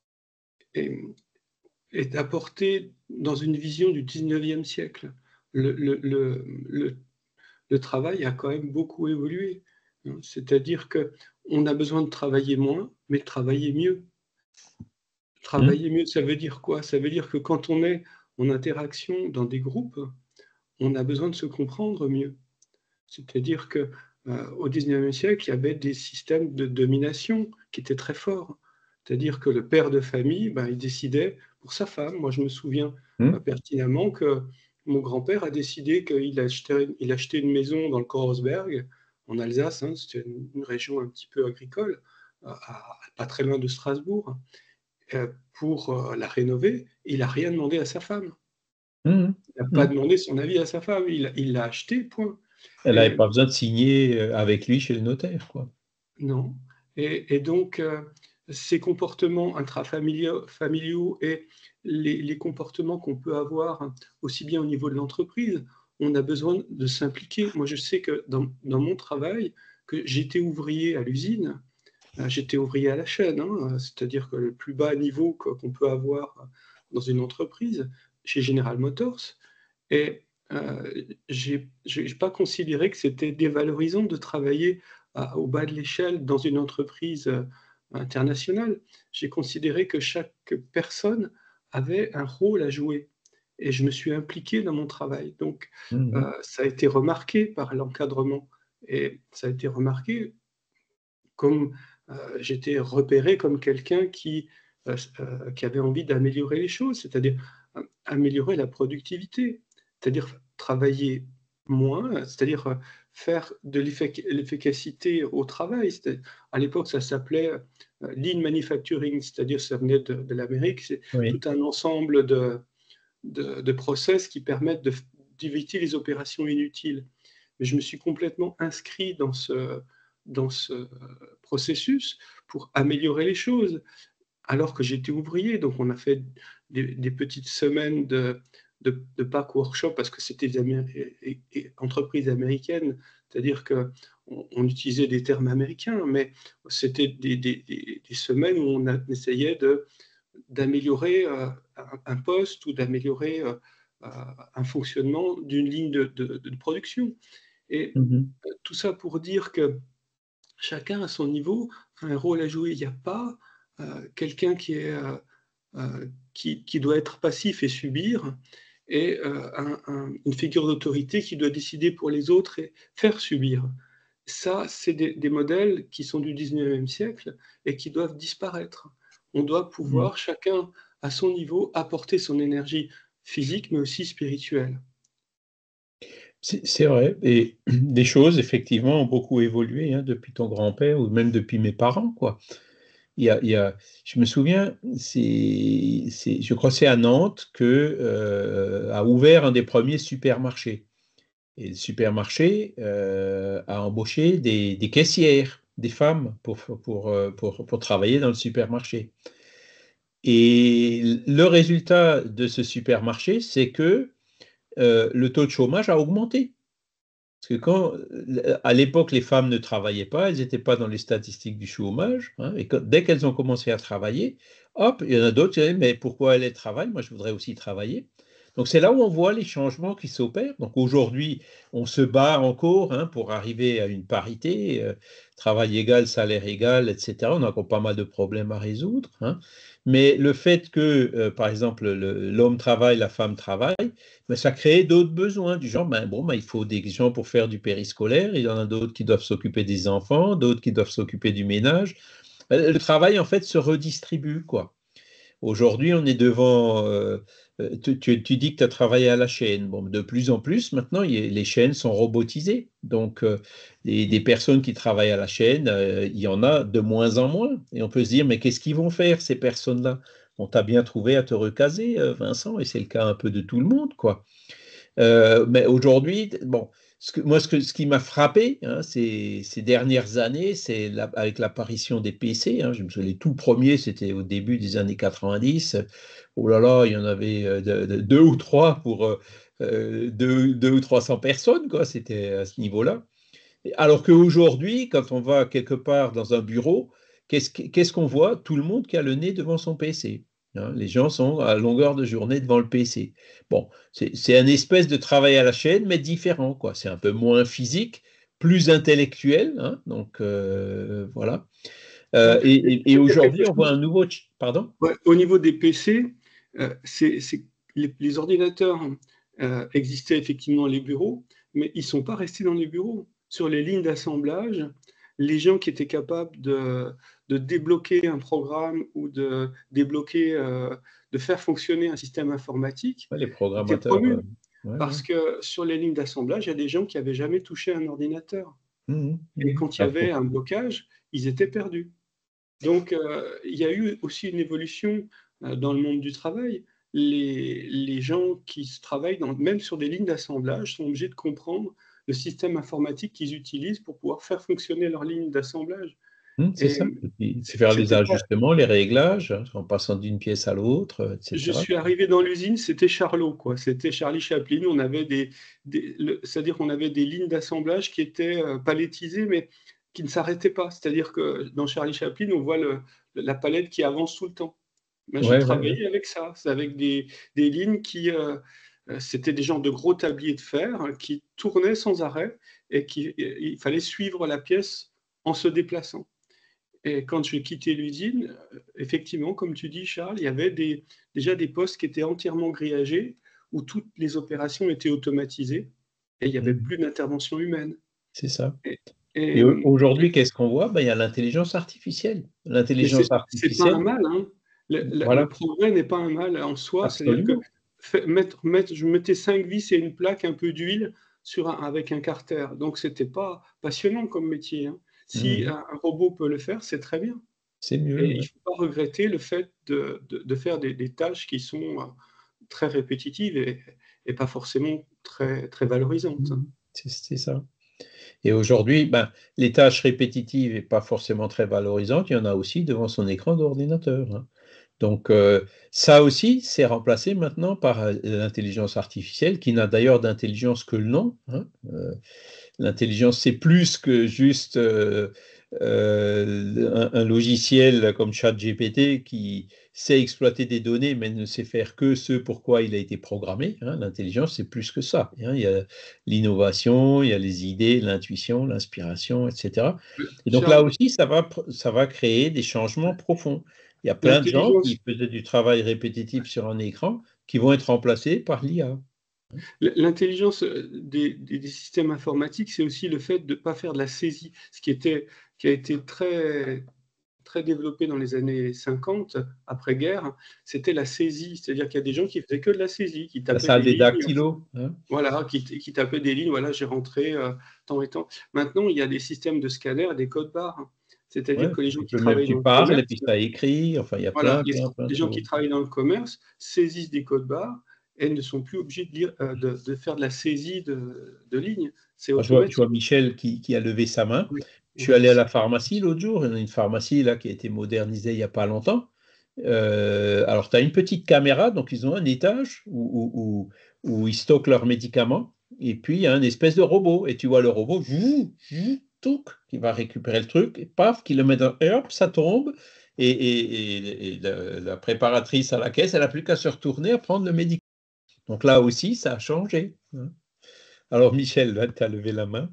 C: apportée dans une vision du 19e siècle. Le travail a quand même beaucoup évolué. C'est-à-dire qu'on a besoin de travailler moins, mais de travailler mieux. Travailler mieux, ça veut dire quoi? Ça veut dire que quand on est en interaction dans des groupes, on a besoin de se comprendre mieux. C'est-à-dire qu'au XIXe siècle, il y avait des systèmes de domination qui étaient très forts. C'est-à-dire que le père de famille, il décidait pour sa femme. Moi, je me souviens pertinemment que mon grand-père a décidé qu'il achetait une maison dans le Korosberg, en Alsace, c'était une région un petit peu agricole, pas très loin de Strasbourg, pour la rénover. Il n'a rien demandé à sa femme. Il n'a pas demandé son avis à sa femme. Il l'a acheté, point.
A: Elle n'avait pas besoin de signer avec lui chez le notaire, quoi.
C: Non. Et donc, ces comportements intrafamiliaux et les comportements qu'on peut avoir aussi bien au niveau de l'entreprise, on a besoin de s'impliquer. Moi, je sais que dans mon travail, que j'étais ouvrier à l'usine, j'étais ouvrier à la chaîne, c'est-à-dire que le plus bas niveau qu'on peut avoir dans une entreprise, chez General Motors, et je n'ai pas considéré que c'était dévalorisant de travailler au bas de l'échelle dans une entreprise internationale. J'ai considéré que chaque personne avait un rôle à jouer et je me suis impliqué dans mon travail. Donc, ça a été remarqué par l'encadrement et ça a été remarqué comme j'étais repéré comme quelqu'un qui avait envie d'améliorer les choses, c'est-à-dire améliorer la productivité, c'est-à-dire travailler moins, c'est-à-dire faire de l'efficacité au travail. À l'époque, ça s'appelait lean manufacturing, c'est-à-dire ça venait de l'Amérique, c'est tout un ensemble de process qui permettent d'éviter les opérations inutiles. Mais je me suis complètement inscrit dans ce processus pour améliorer les choses, alors que j'étais ouvrier. Donc on a fait des petites semaines de pack workshop parce que c'était des entreprises américaines, c'est-à-dire qu'on utilisait des termes américains, mais c'était des semaines où on essayait d'améliorer un poste ou d'améliorer un fonctionnement d'une ligne de production. Et tout ça pour dire que chacun à son niveau a un rôle à jouer. Il n'y a pas quelqu'un qui doit être passif et subir, et une figure d'autorité qui doit décider pour les autres et faire subir. Ça, c'est des modèles qui sont du 19e siècle et qui doivent disparaître. On doit pouvoir, chacun à son niveau, apporter son énergie physique, mais aussi spirituelle.
A: C'est vrai, et des choses, effectivement, ont beaucoup évolué depuis ton grand-père ou même depuis mes parents, quoi. Je me souviens, je crois que c'est à Nantes que a ouvert un des premiers supermarchés. Et le supermarché a embauché des caissières, des femmes, pour travailler dans le supermarché. Et le résultat de ce supermarché, c'est que le taux de chômage a augmenté. Parce que à l'époque, les femmes ne travaillaient pas, elles n'étaient pas dans les statistiques du chômage, et dès qu'elles ont commencé à travailler, hop, il y en a d'autres qui disaient, mais pourquoi elles travaillent? Moi, je voudrais aussi travailler. Donc, c'est là où on voit les changements qui s'opèrent. Donc, aujourd'hui, on se bat encore pour arriver à une parité, travail égal, salaire égal, etc. On a encore pas mal de problèmes à résoudre. Mais le fait que, par exemple, l'homme travaille, la femme travaille, mais ça crée d'autres besoins, du genre, il faut des gens pour faire du périscolaire, il y en a d'autres qui doivent s'occuper des enfants, d'autres qui doivent s'occuper du ménage. Le travail, en fait, se redistribue, quoi. Aujourd'hui, on est devant. Tu dis que tu as travaillé à la chaîne. Bon, de plus en plus, maintenant, les chaînes sont robotisées. Donc, des personnes qui travaillent à la chaîne, il y en a de moins en moins. Et on peut se dire, mais qu'est-ce qu'ils vont faire, ces personnes-là? On t'a bien trouvé à te recaser, Vincent, et c'est le cas un peu de tout le monde, quoi. Mais aujourd'hui, bon, ce qui m'a frappé ces dernières années, c'est avec l'apparition des PC. Je me souviens, les tout premiers, c'était au début des années 90. Oh là là, il y en avait deux ou trois pour 200 ou 300 personnes, quoi. C'était à ce niveau-là. Alors qu'aujourd'hui, quand on va quelque part dans un bureau, qu'est-ce qu'on voit? Tout le monde qui a le nez devant son PC. Les gens sont à longueur de journée devant le PC. Bon, c'est un espèce de travail à la chaîne, mais différent, quoi. C'est un peu moins physique, plus intellectuel. Donc, voilà. Et aujourd'hui, on voit un nouveau... Pardon?
C: Ouais, au niveau des PC, les ordinateurs existaient effectivement dans les bureaux, mais ils ne sont pas restés dans les bureaux. Sur les lignes d'assemblage, les gens qui étaient capables de débloquer un programme ou de faire fonctionner un système informatique
A: Les
C: étaient
A: programmateurs.
C: promus. Parce que sur les lignes d'assemblage, il y a des gens qui n'avaient jamais touché un ordinateur. Et quand il y avait un blocage, ils étaient perdus. Donc, il y a eu aussi une évolution dans le monde du travail. Les gens qui travaillent même sur des lignes d'assemblage sont obligés de comprendre le système informatique qu'ils utilisent pour pouvoir faire fonctionner leur ligne d'assemblage.
A: C'est ça. C'est faire les ajustements, les réglages, en passant d'une pièce à l'autre, etc.
C: Je suis arrivé dans l'usine, c'était Charlot, quoi. C'était Charlie Chaplin. On avait c'est-à-dire qu'on avait des lignes d'assemblage qui étaient palettisées, mais qui ne s'arrêtaient pas. C'est-à-dire que dans Charlie Chaplin, on voit la palette qui avance tout le temps. Moi, j'ai travaillé avec ça. C'est avec des lignes qui... c'était des genres de gros tabliers de fer qui tournaient sans arrêt et il fallait suivre la pièce en se déplaçant. Et quand j'ai quitté l'usine, effectivement, comme tu dis, Charles, il y avait déjà des postes qui étaient entièrement grillagés, où toutes les opérations étaient automatisées, et il n'y avait plus d'intervention humaine.
A: C'est ça.
C: Et,
A: Et aujourd'hui, qu'est-ce qu'on voit? Ben, il y a l'intelligence artificielle.
C: mais
A: L'intelligence
C: c'est pas un
A: artificielle,
C: mal, hein. Le
A: voilà,
C: progrès n'est pas un mal en soi. C'est-à-dire que
A: absolument.
C: je mettais 5 vis et une plaque, un peu d'huile avec un carter. Donc, c'était pas passionnant comme métier, hein. Si
A: Mhm.
C: un robot peut le faire, c'est très bien.
A: C'est mieux,
C: Et il
A: ouais.
C: ne faut pas regretter le fait de faire des tâches qui sont très répétitives et pas forcément très, très valorisantes.
A: Mhm. C'est ça. Et aujourd'hui, ben, les tâches répétitives et pas forcément très valorisantes, il y en a aussi devant son écran d'ordinateur, hein. Donc, ça aussi, c'est remplacé maintenant par l'intelligence artificielle, qui n'a d'ailleurs d'intelligence que le nom, hein. L'intelligence, c'est plus que juste un logiciel comme ChatGPT qui sait exploiter des données, mais ne sait faire que ce pour quoi il a été programmé, hein. L'intelligence, c'est plus que ça, hein. Il y a l'innovation, il y a les idées, l'intuition, l'inspiration, etc. Et donc là
C: Charles,
A: aussi, ça va créer des changements profonds. Il y a plein de gens
C: l'intelligence
A: qui faisaient du travail répétitif sur un écran qui vont être remplacés par l'IA.
C: L'intelligence des systèmes informatiques, c'est aussi le fait de ne pas faire de la saisie, qui a été très, très développé dans les années 50, après-guerre, c'était la saisie. C'est-à-dire qu'il y a des gens qui faisaient que de la saisie, qui
A: La
C: tapaient
A: salle
C: des
A: des
C: lignes,
A: dactylos, hein.
C: voilà, qui tapaient des lignes, voilà, j'ai rentré tant et tant. Maintenant, il y a des systèmes de scanners, des codes barres. C'est-à-dire
A: Ouais,
C: que les gens
A: tu
C: qui
A: peux même,
C: travaillent dans
A: tu
C: le
A: parles et
C: commerce,
A: puis ça écrit, enfin, il y a
C: voilà,
A: plein de
C: les gens
A: choses.
C: qui travaillent dans le commerce saisissent des codes barres et ne sont plus obligés de faire de la saisie de lignes. C'est
A: Moi, je vois
C: automatique.
A: Michel qui a levé sa main.
C: Oui,
A: Je suis allé à la pharmacie l'autre jour, il y a une pharmacie là qui a été modernisée il n'y a pas longtemps. Alors, tu as une petite caméra, donc ils ont un étage où ils stockent leurs médicaments, et puis il y a un espèce de robot, et tu vois le robot, touc, qui va récupérer le truc, et paf, qui le met dans, et hop, ça tombe, et la préparatrice à la caisse, elle n'a plus qu'à se retourner à prendre le médicament. Donc là aussi, ça a changé, hein. Alors Michel, là, tu as levé la main.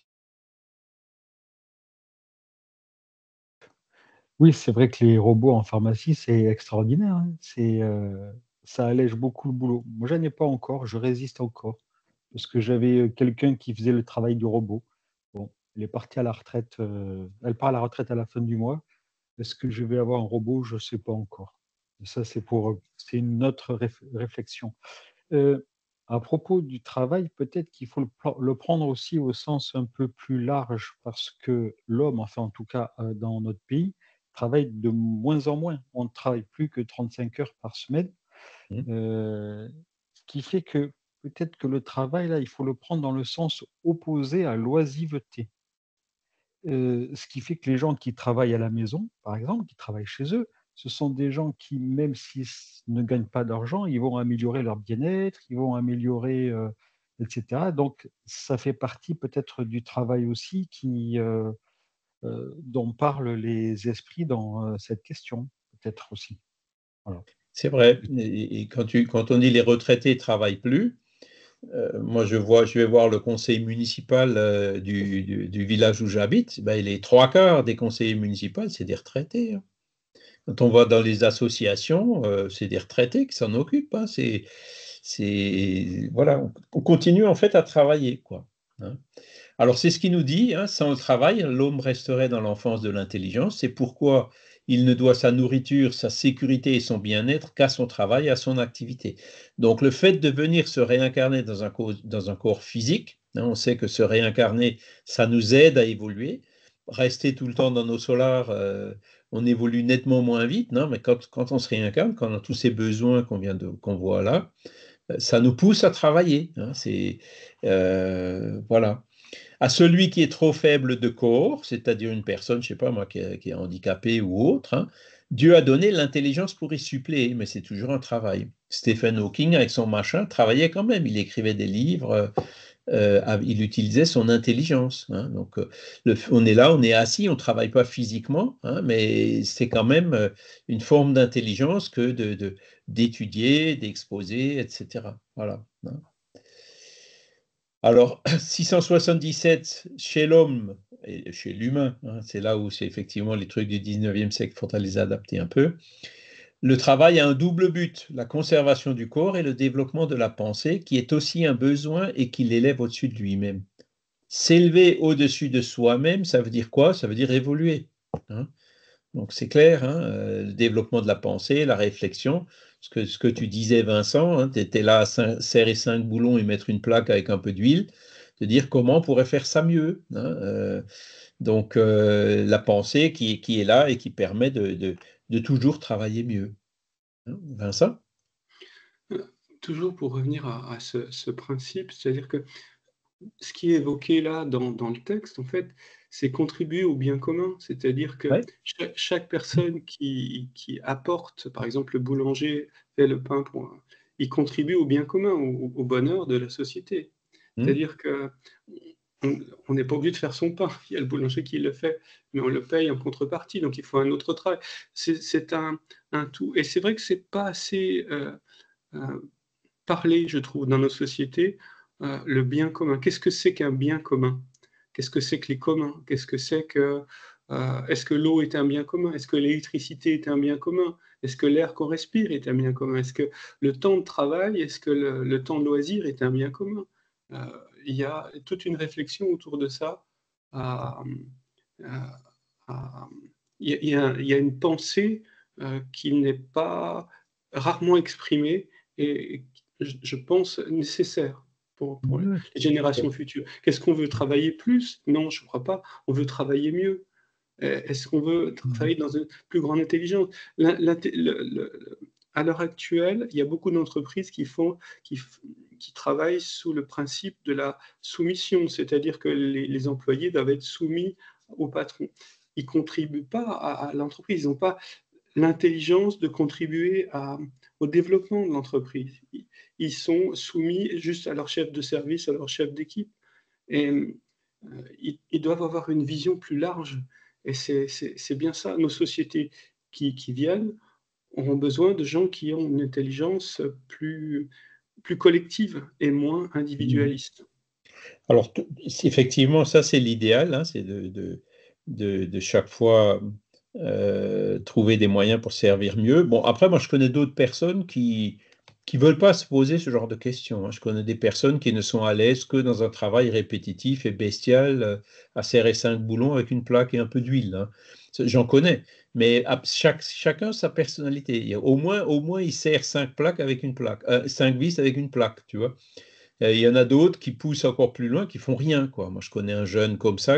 D: Oui, c'est vrai que les robots en pharmacie, c'est extraordinaire, hein. Ça allège beaucoup le boulot. Moi, j'en ai pas encore, je résiste encore, parce que j'avais quelqu'un qui faisait le travail du robot. Bon, elle est partie à la retraite, elle part à la retraite à la fin du mois. Est-ce que je vais avoir un robot? Je ne sais pas encore. Et ça, c'est une autre réflexion. Euh, à propos du travail, peut-être qu'il faut le prendre aussi au sens un peu plus large, parce que l'homme, enfin en tout cas dans notre pays, travaille de moins en moins. On ne travaille plus que 35 heures par semaine,
A: Mmh.
D: ce qui fait que peut-être que le travail, là, il faut le prendre dans le sens opposé à l'oisiveté. Ce qui fait que les gens qui travaillent à la maison, par exemple, qui travaillent chez eux, ce sont des gens qui, même s'ils ne gagnent pas d'argent, ils vont améliorer leur bien-être, ils vont améliorer, et cetera. Donc ça fait partie peut-être du travail aussi dont parlent les esprits dans, cette question, peut-être aussi. Voilà.
A: C'est vrai. Et quand on dit les retraités ne travaillent plus, moi je vais voir le conseil municipal du village où j'habite, ben, les trois quarts des conseillers municipaux, c'est des retraités, hein. Quand on va dans les associations, c'est des retraités qui s'en occupent, hein. Voilà, on continue en fait à travailler, quoi, hein. Alors, c'est ce qu'il nous dit, hein, sans le travail, l'homme resterait dans l'enfance de l'intelligence. C'est pourquoi il ne doit sa nourriture, sa sécurité et son bien-être qu'à son travail, à son activité. Donc, le fait de venir se réincarner dans un corps physique, hein, on sait que se réincarner, ça nous aide à évoluer. Rester tout le temps dans nos solars, on évolue nettement moins vite, non, mais quand on se réincarne, quand on a tous ces besoins qu'on voit là, ça nous pousse à travailler, hein, voilà. À celui qui est trop faible de corps, c'est-à-dire une personne, je ne sais pas moi, qui est handicapée ou autre, hein, Dieu a donné l'intelligence pour y suppléer, mais c'est toujours un travail. Stephen Hawking, avec son machin, travaillait quand même. Il écrivait des livres, il utilisait son intelligence, hein. Donc, on est là, on est assis, on ne travaille pas physiquement, hein, mais c'est quand même une forme d'intelligence que d'étudier, d'exposer, etc. Voilà, hein. Alors, 677 chez l'homme et chez l'humain, hein, c'est là où c'est effectivement les trucs du 19e siècle, il faudra les adapter un peu. Le travail a un double but, la conservation du corps et le développement de la pensée, qui est aussi un besoin et qui l'élève au-dessus de lui-même. s'élever au-dessus de soi-même, ça veut dire quoi? Ça veut dire évoluer, hein. Donc c'est clair, hein, le développement de la pensée, la réflexion, ce que tu disais Vincent, hein, tu étais là à serrer 5 boulons et mettre une plaque avec un peu d'huile, de dire comment on pourrait faire ça mieux, hein, donc la pensée qui est là et qui permet de toujours travailler mieux, hein. Vincent?
C: Toujours pour revenir à ce principe, c'est-à-dire que ce qui est évoqué là dans le texte, en fait, c'est contribuer au bien commun. C'est-à-dire que
A: Ouais.
C: chaque personne qui apporte, par exemple, le boulanger fait le pain il contribue au bien commun, au bonheur de la société.
A: Mmh.
C: C'est-à-dire que on n'est pas obligé de faire son pain. Il y a le boulanger qui le fait, mais on le paye en contrepartie, donc il faut un autre travail. C'est un tout. Et c'est vrai que c'est pas assez parlé, je trouve, dans nos sociétés, le bien commun. Qu'est-ce que c'est qu'un bien commun? Qu'est-ce que c'est que les communs? Qu'est-ce que c'est que est-ce que l'eau est un bien commun? Est-ce que l'électricité est un bien commun? Est-ce que l'air qu'on respire est un bien commun? Est-ce que le temps de travail, est-ce que le temps de loisir est un bien commun? Euh, il y a toute une réflexion autour de ça. À- à- à- il y a une pensée qui n'est pas rarement exprimée et je pense nécessaire pour
A: Ouais.
C: les générations futures. Qu'est-ce qu'on veut travailler plus? Non, je ne crois pas. On veut travailler mieux. Est-ce qu'on veut travailler dans une plus grande intelligence? À l'heure actuelle, il y a beaucoup d'entreprises qui travaillent sous le principe de la soumission, c'est-à-dire que les employés doivent être soumis au patron. Ils ne contribuent pas à l'entreprise, ils n'ont pas l'intelligence de contribuer au développement de l'entreprise. Ils sont soumis juste à leur chef de service, à leur chef d'équipe. Et ils doivent avoir une vision plus large. Et c'est bien ça. Nos sociétés qui viennent auront besoin de gens qui ont une intelligence plus collective et moins
A: Mmh.
C: individualiste.
A: Alors, effectivement, ça, c'est l'idéal, hein, c'est de chaque fois trouver des moyens pour servir mieux. Bon, après, moi, je connais d'autres personnes qui veulent pas se poser ce genre de questions, hein. Je connais des personnes qui ne sont à l'aise que dans un travail répétitif et bestial, à serrer 5 boulons avec une plaque et un peu d'huile, hein. J'en connais, mais chacun sa personnalité. Au moins, il serre 5 plaques avec une plaque, 5 vis avec une plaque, tu vois. Il y en a d'autres qui poussent encore plus loin, qui font rien, quoi. Moi, je connais un jeune comme ça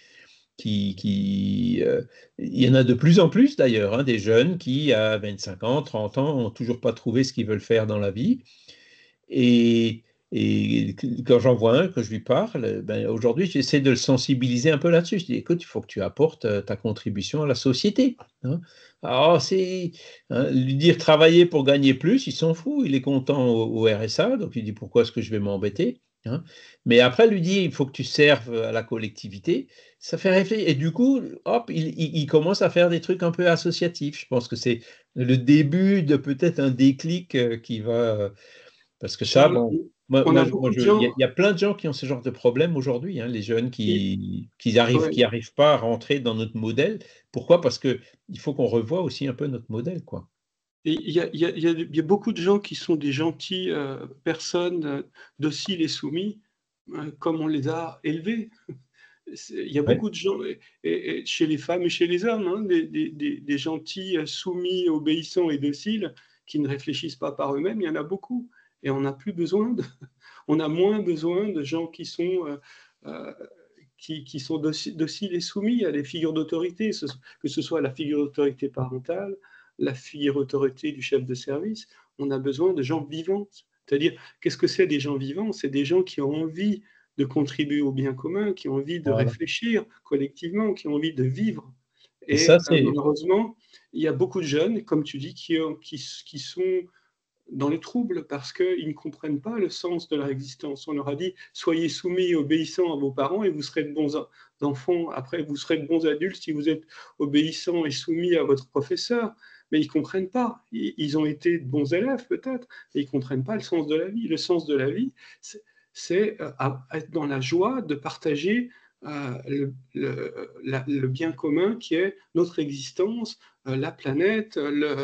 A: il y en a de plus en plus d'ailleurs, hein, des jeunes qui, à 25 ans, 30 ans, ont toujours pas trouvé ce qu'ils veulent faire dans la vie. Et, et quand j'en vois un, que je lui parle, ben, aujourd'hui, j'essaie de le sensibiliser un peu là-dessus. Je dis, écoute, il faut que tu apportes ta contribution à la société, hein. Alors, hein, lui dire travailler pour gagner plus, il s'en fout, il est content au RSA, donc il dit, pourquoi est-ce que je vais m'embêter, hein. Mais après, lui dire, il faut que tu serves à la collectivité, ça fait réfléchir. Et du coup, hop, il commence à faire des trucs un peu associatifs. Je pense que c'est le début de peut-être un déclic qui va parce que ça,
C: Charles,
A: bon,
C: on a beaucoup de
A: il
C: gens.
A: y a plein de gens qui ont ce genre de problème aujourd'hui, hein, les jeunes qui arrivent,
C: Ouais.
A: qui arrivent pas à rentrer dans notre modèle. Pourquoi? Parce que il faut qu'on revoie aussi un peu notre modèle, quoi.
C: Et il y a beaucoup de gens qui sont des gentilles personnes dociles et soumis, comme on les a élevés. Il y a
A: Ouais.
C: beaucoup de gens, et chez les femmes et chez les hommes, hein, des gentils, soumis, obéissants et dociles, qui ne réfléchissent pas par eux-mêmes, il y en a beaucoup. Et on n'a plus besoin on a moins besoin de gens euh, qui sont dociles et soumis à des figures d'autorité, que ce soit la figure d'autorité parentale, la figure d'autorité du chef de service. On a besoin de gens vivants. C'est-à-dire, qu'est-ce que c'est des gens vivants? C'est des gens qui ont envie de contribuer au bien commun, qui ont envie de
A: Voilà.
C: réfléchir collectivement, qui ont envie de vivre.
A: Et
C: Et
A: ça, c'est
C: malheureusement, il y a beaucoup de jeunes, comme tu dis, qui sont dans les troubles parce qu'ils ne comprennent pas le sens de leur existence. On leur a dit, soyez soumis et obéissants à vos parents et vous serez de bons enfants. Après, vous serez de bons adultes si vous êtes obéissants et soumis à votre professeur. Mais ils ne comprennent pas. Ils ont été de bons élèves peut-être, mais ils ne comprennent pas le sens de la vie. Le sens de la vie, c'est être dans la joie de partager le bien commun qui est notre existence, la planète,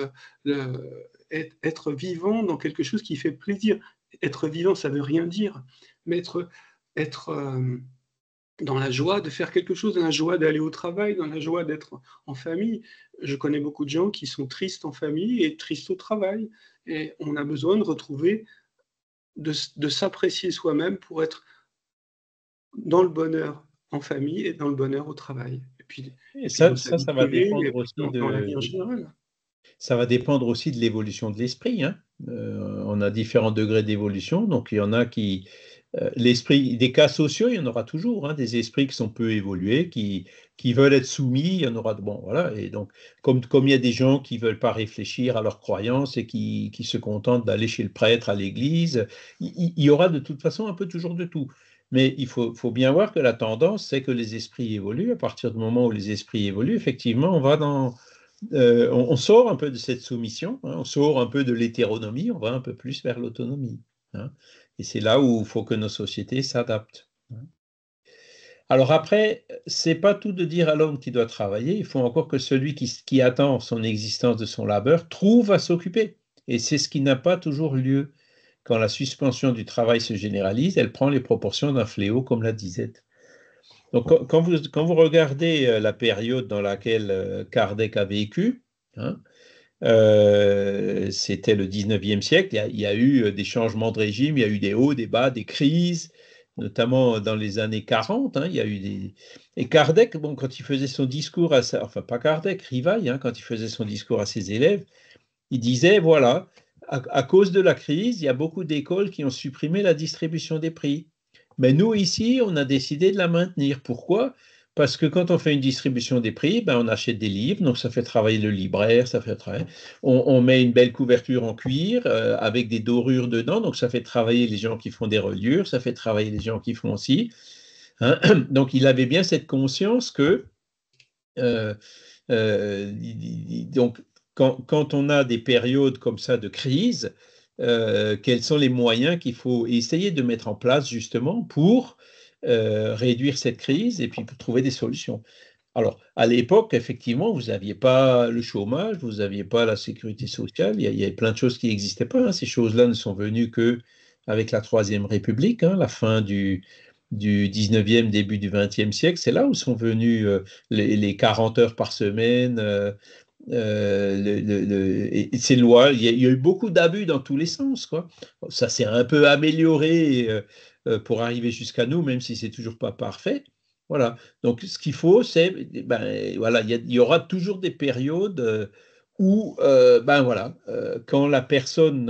C: être vivant dans quelque chose qui fait plaisir. Être vivant, ça ne veut rien dire, mais être dans la joie de faire quelque chose, dans la joie d'aller au travail, dans la joie d'être en famille. Je connais beaucoup de gens qui sont tristes en famille et tristes au travail. Et on a besoin de retrouver, de s'apprécier soi-même pour être dans le bonheur en famille et dans le bonheur au travail. Et puis dans sa vie
A: Ça va
C: privée, et
A: dépendre
C: puis
A: aussi
C: dans la vie en général.
A: ça va dépendre aussi de l'évolution de l'esprit, hein. On a différents degrés d'évolution, donc il y en a qui, l'esprit, des cas sociaux, il y en aura toujours, hein, des esprits qui sont peu évolués, qui veulent être soumis, il y en aura, bon, voilà, et donc, comme il y a des gens qui veulent pas réfléchir à leurs croyances et qui se contentent d'aller chez le prêtre, à l'église, il y aura de toute façon un peu toujours de tout. Mais il faut bien voir que la tendance, c'est que les esprits évoluent. À partir du moment où les esprits évoluent, effectivement, on va on sort un peu de cette soumission, hein, on sort un peu de l'hétéronomie, on va un peu plus vers l'autonomie, hein. Et c'est là où il faut que nos sociétés s'adaptent, hein. Alors après, c'est pas tout de dire à l'homme qui doit travailler, il faut encore que celui qui attend son existence de son labeur trouve à s'occuper. Et c'est ce qui n'a pas toujours lieu. Quand la suspension du travail se généralise, elle prend les proportions d'un fléau comme la disette. Donc, quand vous regardez la période dans laquelle Kardec a vécu, hein, c'était le 19e siècle, il y a eu des changements de régime, il y a eu des hauts, des bas, des crises, notamment dans les années 40, hein, il y a eu des... Et Kardec, bon, quand il faisait son discours enfin pas Kardec, Rivail, hein, quand il faisait son discours à ses élèves, il disait, voilà, à cause de la crise, il y a beaucoup d'écoles qui ont supprimé la distribution des prix. Mais nous, ici, on a décidé de la maintenir. Pourquoi? Parce que quand on fait une distribution des prix, ben, on achète des livres, donc ça fait travailler le libraire, ça fait travailler. On met une belle couverture en cuir avec des dorures dedans, donc ça fait travailler les gens qui font des reliures, ça fait travailler les gens qui font aussi, hein. Donc il avait bien cette conscience que euh, donc quand on a des périodes comme ça de crise, quels sont les moyens qu'il faut essayer de mettre en place justement pour réduire cette crise et puis pour trouver des solutions. Alors, à l'époque, effectivement, vous n'aviez pas le chômage, vous n'aviez pas la sécurité sociale, il y avait plein de choses qui n'existaient pas, hein. Ces choses-là ne sont venues que avec la Troisième République, hein, la fin du 19e, début du 20e siècle. C'est là où sont venues les 40 heures par semaine, et ces lois. Il y a eu beaucoup d'abus dans tous les sens, quoi. Ça s'est un peu amélioré pour arriver jusqu'à nous, même si c'est toujours pas parfait. Voilà. Donc, ce qu'il faut, c'est, ben, voilà, il y aura toujours des périodes où, ben voilà, quand la personne,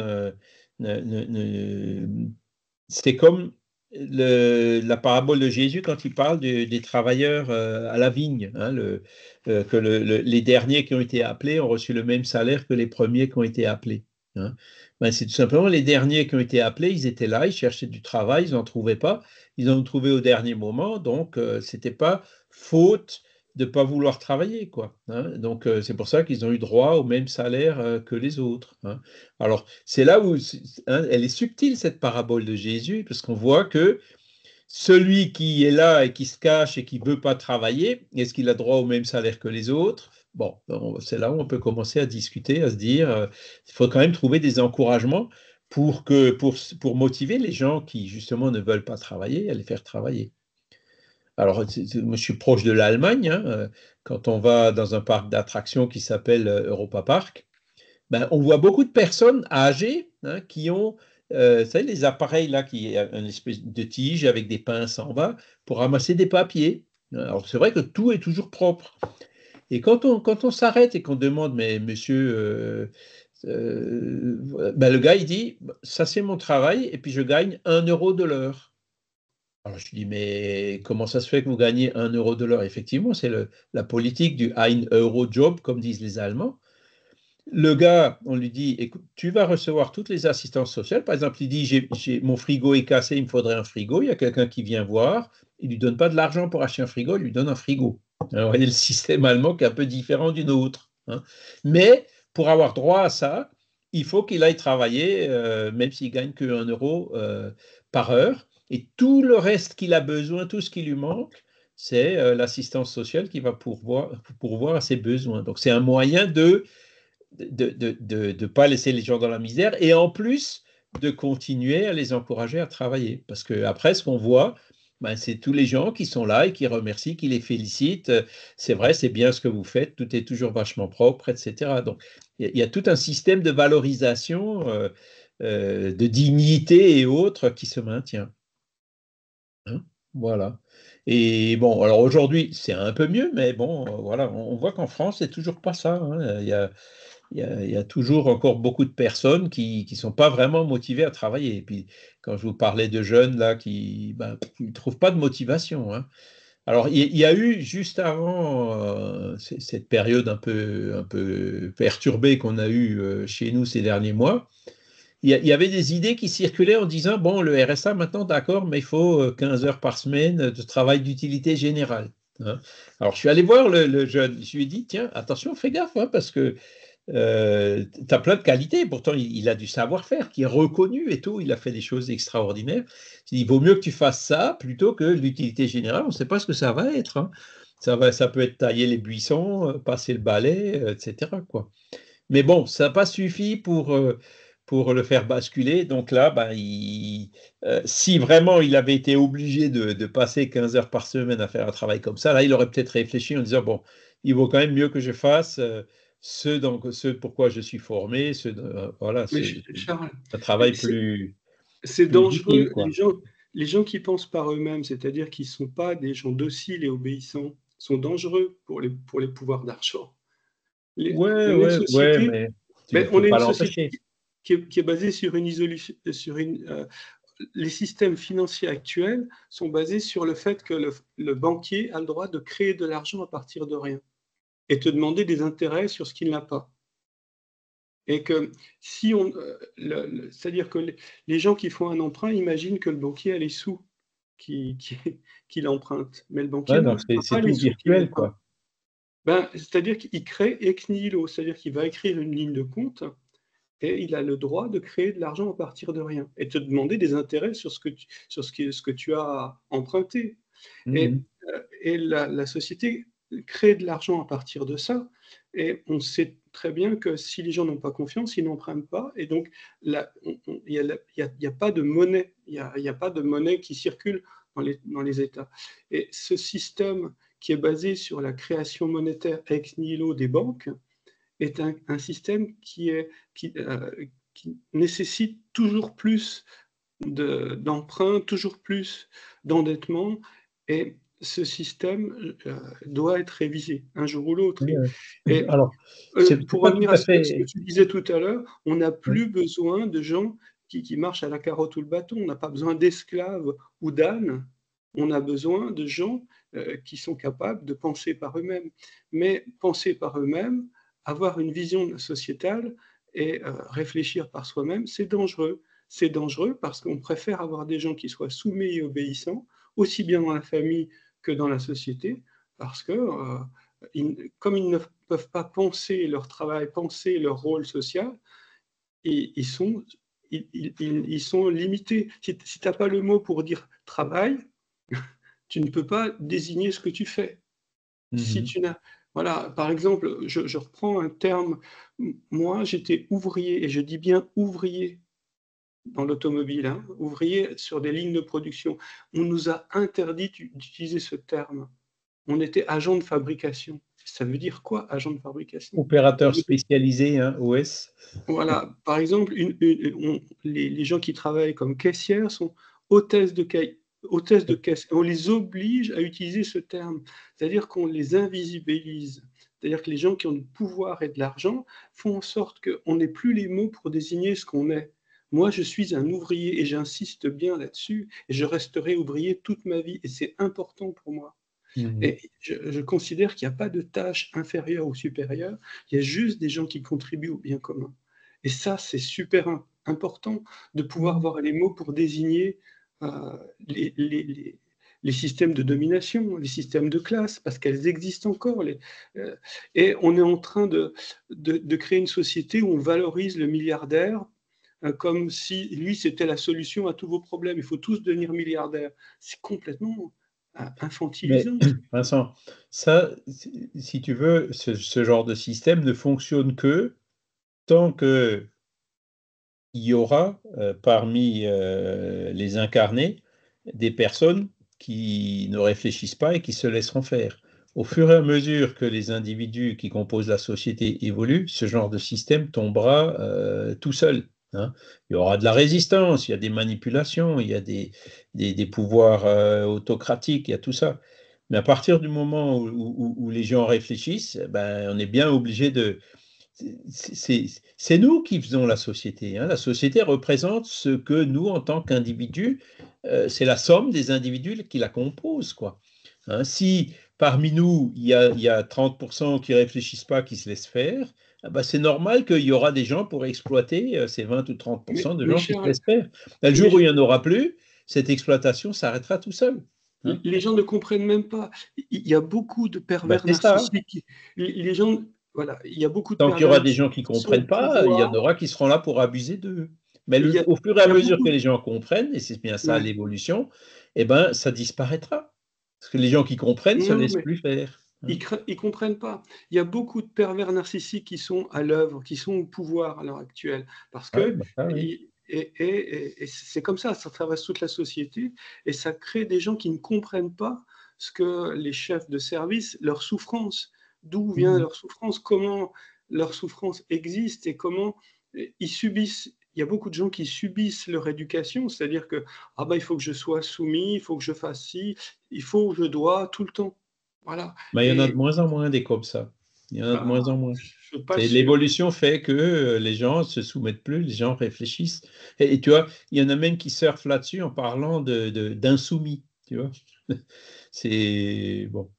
A: c'est comme la parabole de Jésus quand il parle des travailleurs à la vigne, hein, que les derniers qui ont été appelés ont reçu le même salaire que les premiers qui ont été appelés, hein. Ben, c'est tout simplement les derniers qui ont été appelés, ils étaient là, ils cherchaient du travail, ils n'en trouvaient pas, ils en ont trouvé au dernier moment, donc c'était pas faute de ne pas vouloir travailler, quoi, hein. Donc c'est pour ça qu'ils ont eu droit au même salaire que les autres, hein. Alors c'est là où hein, elle est subtile cette parabole de Jésus, parce qu'on voit que celui qui est là et qui se cache et qui ne veut pas travailler, est-ce qu'il a droit au même salaire que les autres? Bon, c'est là où on peut commencer à discuter, à se dire, il faut quand même trouver des encouragements pour motiver les gens qui, justement, ne veulent pas travailler, à les faire travailler. Alors, moi, je suis proche de l'Allemagne, hein, quand on va dans un parc d'attractions qui s'appelle Europa Park, ben, on voit beaucoup de personnes âgées, hein, qui ont, vous savez, les appareils là, qui une espèce de tige avec des pinces en bas pour ramasser des papiers. Alors c'est vrai que tout est toujours propre. Et quand on s'arrête et qu'on demande, mais monsieur, ben, le gars il dit, ça c'est mon travail et puis je gagne 1 € de l'heure. Alors je dis, mais comment ça se fait que vous gagnez 1 € de l'heure? Effectivement, c'est la politique du 1 € Job, comme disent les Allemands. Le gars, on lui dit, écoute, tu vas recevoir toutes les assistances sociales. Par exemple, il dit, mon frigo est cassé, il me faudrait un frigo. Il y a quelqu'un qui vient voir, il ne lui donne pas de l'argent pour acheter un frigo, il lui donne un frigo. Alors, vous voyez le système allemand qui est un peu différent du nôtre, hein. Mais pour avoir droit à ça, il faut qu'il aille travailler, même s'il gagne que 1 € par heure. Et tout le reste qu'il a besoin, tout ce qui lui manque, c'est l'assistance sociale qui va pourvoir à ses besoins. Donc, c'est un moyen de ne pas laisser les gens dans la misère et en plus de continuer à les encourager à travailler. Parce qu'après, ce qu'on voit, Ben, c'est tous les gens qui sont là et qui remercient, qui les félicitent. C'est vrai, c'est bien ce que vous faites, tout est toujours vachement propre, etc. Donc, il y a tout un système de valorisation, de dignité et autres qui se maintient. Hein, voilà. Et bon, alors aujourd'hui, c'est un peu mieux, mais bon, voilà, on voit qu'en France, c'est toujours pas ça. Hein. Il y a toujours encore beaucoup de personnes qui ne sont pas vraiment motivées à travailler. Et puis, quand je vous parlais de jeunes là qui ne trouvent pas de motivation. Hein. Alors, il y a eu juste avant cette période un peu perturbée qu'on a eue chez nous ces derniers mois, il y avait des idées qui circulaient en disant, bon, le RSA maintenant, d'accord, mais il faut 15 heures par semaine de travail d'utilité générale. Hein. Alors, je suis allé voir le jeune, je lui ai dit, tiens, attention, fais gaffe, hein, parce que tu as plein de qualités, pourtant il a du savoir-faire qui est reconnu et tout, il a fait des choses extraordinaires. Il vaut mieux que tu fasses ça plutôt que l'utilité générale, on ne sait pas ce que ça va être. Hein. Ça peut être tailler les buissons, passer le balai, etc. Quoi. Mais bon, ça n'a pas suffi pour le faire basculer. Donc là, si vraiment il avait été obligé de passer 15 heures par semaine à faire un travail comme ça, là, il aurait peut-être réfléchi en disant, bon, il vaut quand même mieux que je fasse ce pourquoi je suis formé, voilà,
C: Mais Charles,
A: un travail
C: c'est
A: plus utile,
C: dangereux.
A: quoi.
C: Les gens qui pensent par eux-mêmes, c'est-à-dire qui ne sont pas des gens dociles et obéissants, sont dangereux pour les pouvoirs d'argent. On est une
A: Ouais,
C: société,
A: mais tu ne
C: mais on
A: peux
C: est
A: pas
C: une société
A: l'empêcher.
C: qui est basée sur une isolation, les systèmes financiers actuels sont basés sur le fait que le banquier a le droit de créer de l'argent à partir de rien et te demander des intérêts sur ce qu'il n'a pas. Et que si on, c'est-à-dire que les gens qui font un emprunt imaginent que le banquier a les sous qu'il emprunte, mais le banquier
A: Ouais,
C: n'a
A: donc c'est
C: pas les
A: tout
C: sous qu'il
A: virtuel,
C: emprunte.
A: quoi.
C: C'est-à-dire qu'il crée ex nihilo, c'est-à-dire qu'il va écrire une ligne de compte et il a le droit de créer de l'argent à partir de rien et te demander des intérêts sur ce que tu as emprunté. Et,
A: Mhm.
C: et la société crée de l'argent à partir de ça. Et on sait très bien que si les gens n'ont pas confiance, ils n'empruntent pas. Et donc, il n'y a pas de monnaie. Il n'y a pas de monnaie qui circule dans les États. Et ce système qui est basé sur la création monétaire ex nihilo des banques est un système qui nécessite toujours plus d'emprunts, toujours plus d'endettement. Et ce système doit être révisé un jour ou l'autre.
A: Oui,
C: Et
A: alors, c'est
C: pour
A: pas tout
C: revenir à
A: à
C: ce que
A: fait.
C: tu disais tout à l'heure, on n'a
A: Oui.
C: plus besoin de gens qui marchent à la carotte ou le bâton. On n'a pas besoin d'esclaves ou d'ânes. On a besoin de gens qui sont capables de penser par eux-mêmes. Mais penser par eux-mêmes, avoir une vision sociétale et réfléchir par soi-même, c'est dangereux. C'est dangereux parce qu'on préfère avoir des gens qui soient soumis et obéissants, aussi bien dans la famille que dans la société, parce que comme ils ne peuvent pas penser leur travail, penser leur rôle social, ils sont, ils sont limités. Si tu n'as pas le mot pour dire travail, tu ne peux pas désigner ce que tu fais. Si
A: Mhm.
C: tu n'as, voilà, par exemple, je reprends un terme. Moi, j'étais ouvrier, et je dis bien ouvrier dans l'automobile, hein, ouvrier sur des lignes de production. On nous a interdit d'utiliser ce terme. On était agent de fabrication. Ça veut dire quoi, agent de fabrication? Ça
A: Opérateur
C: veut dire,
A: spécialisé, hein, OS.
C: voilà, par exemple, les gens qui travaillent comme caissières sont hôtesses de, hôtesses de caisse. On les oblige à utiliser ce terme. C'est-à-dire qu'on les invisibilise. C'est-à-dire que les gens qui ont du pouvoir et de l'argent font en sorte qu'on n'ait plus les mots pour désigner ce qu'on est. Moi, je suis un ouvrier et j'insiste bien là-dessus et je resterai ouvrier toute ma vie et c'est important pour moi.
A: Mhm.
C: Et je considère qu'il n'y a pas de tâche inférieure ou supérieure, il y a juste des gens qui contribuent au bien commun. Et ça, c'est super important de pouvoir avoir les mots pour désigner euh, les, les- les- les systèmes de domination, les systèmes de classe, parce qu'elles existent encore. Et on est en train de créer une société où on valorise le milliardaire comme si lui, c'était la solution à tous vos problèmes. Il faut tous devenir milliardaires. C'est complètement
A: Mais
C: infantilisant.
A: Vincent, ça, si tu veux, ce genre de système ne fonctionne que tant que il y aura parmi les incarnés des personnes qui ne réfléchissent pas et qui se laisseront faire. Au fur et à mesure que les individus qui composent la société évoluent, ce genre de système tombera tout seul. Hein. Il y aura de la résistance, il y a des manipulations, il y a des pouvoirs autocratiques, il y a tout ça. Mais à partir du moment où les gens réfléchissent, ben, on est bien obligé de... C'est nous qui faisons la société. Hein. La société représente ce que nous, en tant qu'individus, c'est la somme des individus qui la composent, quoi. Hein. Si parmi nous, il y a 30% qui ne réfléchissent pas, qui se laissent faire, ben c'est normal qu'il y aura des gens pour exploiter ces 20 ou 30% de gens qui se laissent faire. Le jour où il n'y en aura plus, cette exploitation s'arrêtera tout seul. Hein.
C: Les gens ne comprennent même pas. Il y a beaucoup de pervers narcissiques. Les gens, voilà, il y a beaucoup de
A: Tant qu'il y aura des gens qui ne comprennent pas, il y en aura qui seront là pour abuser d'eux. Mais au fur et à mesure que les gens comprennent, et c'est bien ça l'évolution, eh ben, ça disparaîtra. Parce que les gens qui comprennent ne se laissent plus faire.
C: Ils ne comprennent pas. Il y a beaucoup de pervers narcissiques qui sont à l'œuvre, qui sont au pouvoir à l'heure actuelle. Parce que et c'est comme ça traverse toute la société, et ça crée des gens qui ne comprennent pas ce que les chefs de service, leur souffrance, d'où vient leur souffrance, comment leur souffrance existe et comment ils subissent. Il y a beaucoup de gens qui subissent leur éducation, c'est-à-dire que il faut que je sois soumis, il faut que je fasse ci, il faut, je dois, tout le temps. Voilà.
A: Mais il y en a de moins en moins des comme ça. Il y en a de moins en moins. L'évolution fait que les gens ne se soumettent plus, les gens réfléchissent. Et tu vois, il y en a même qui surfent là-dessus en parlant d'insoumis. Tu vois, c'est bon.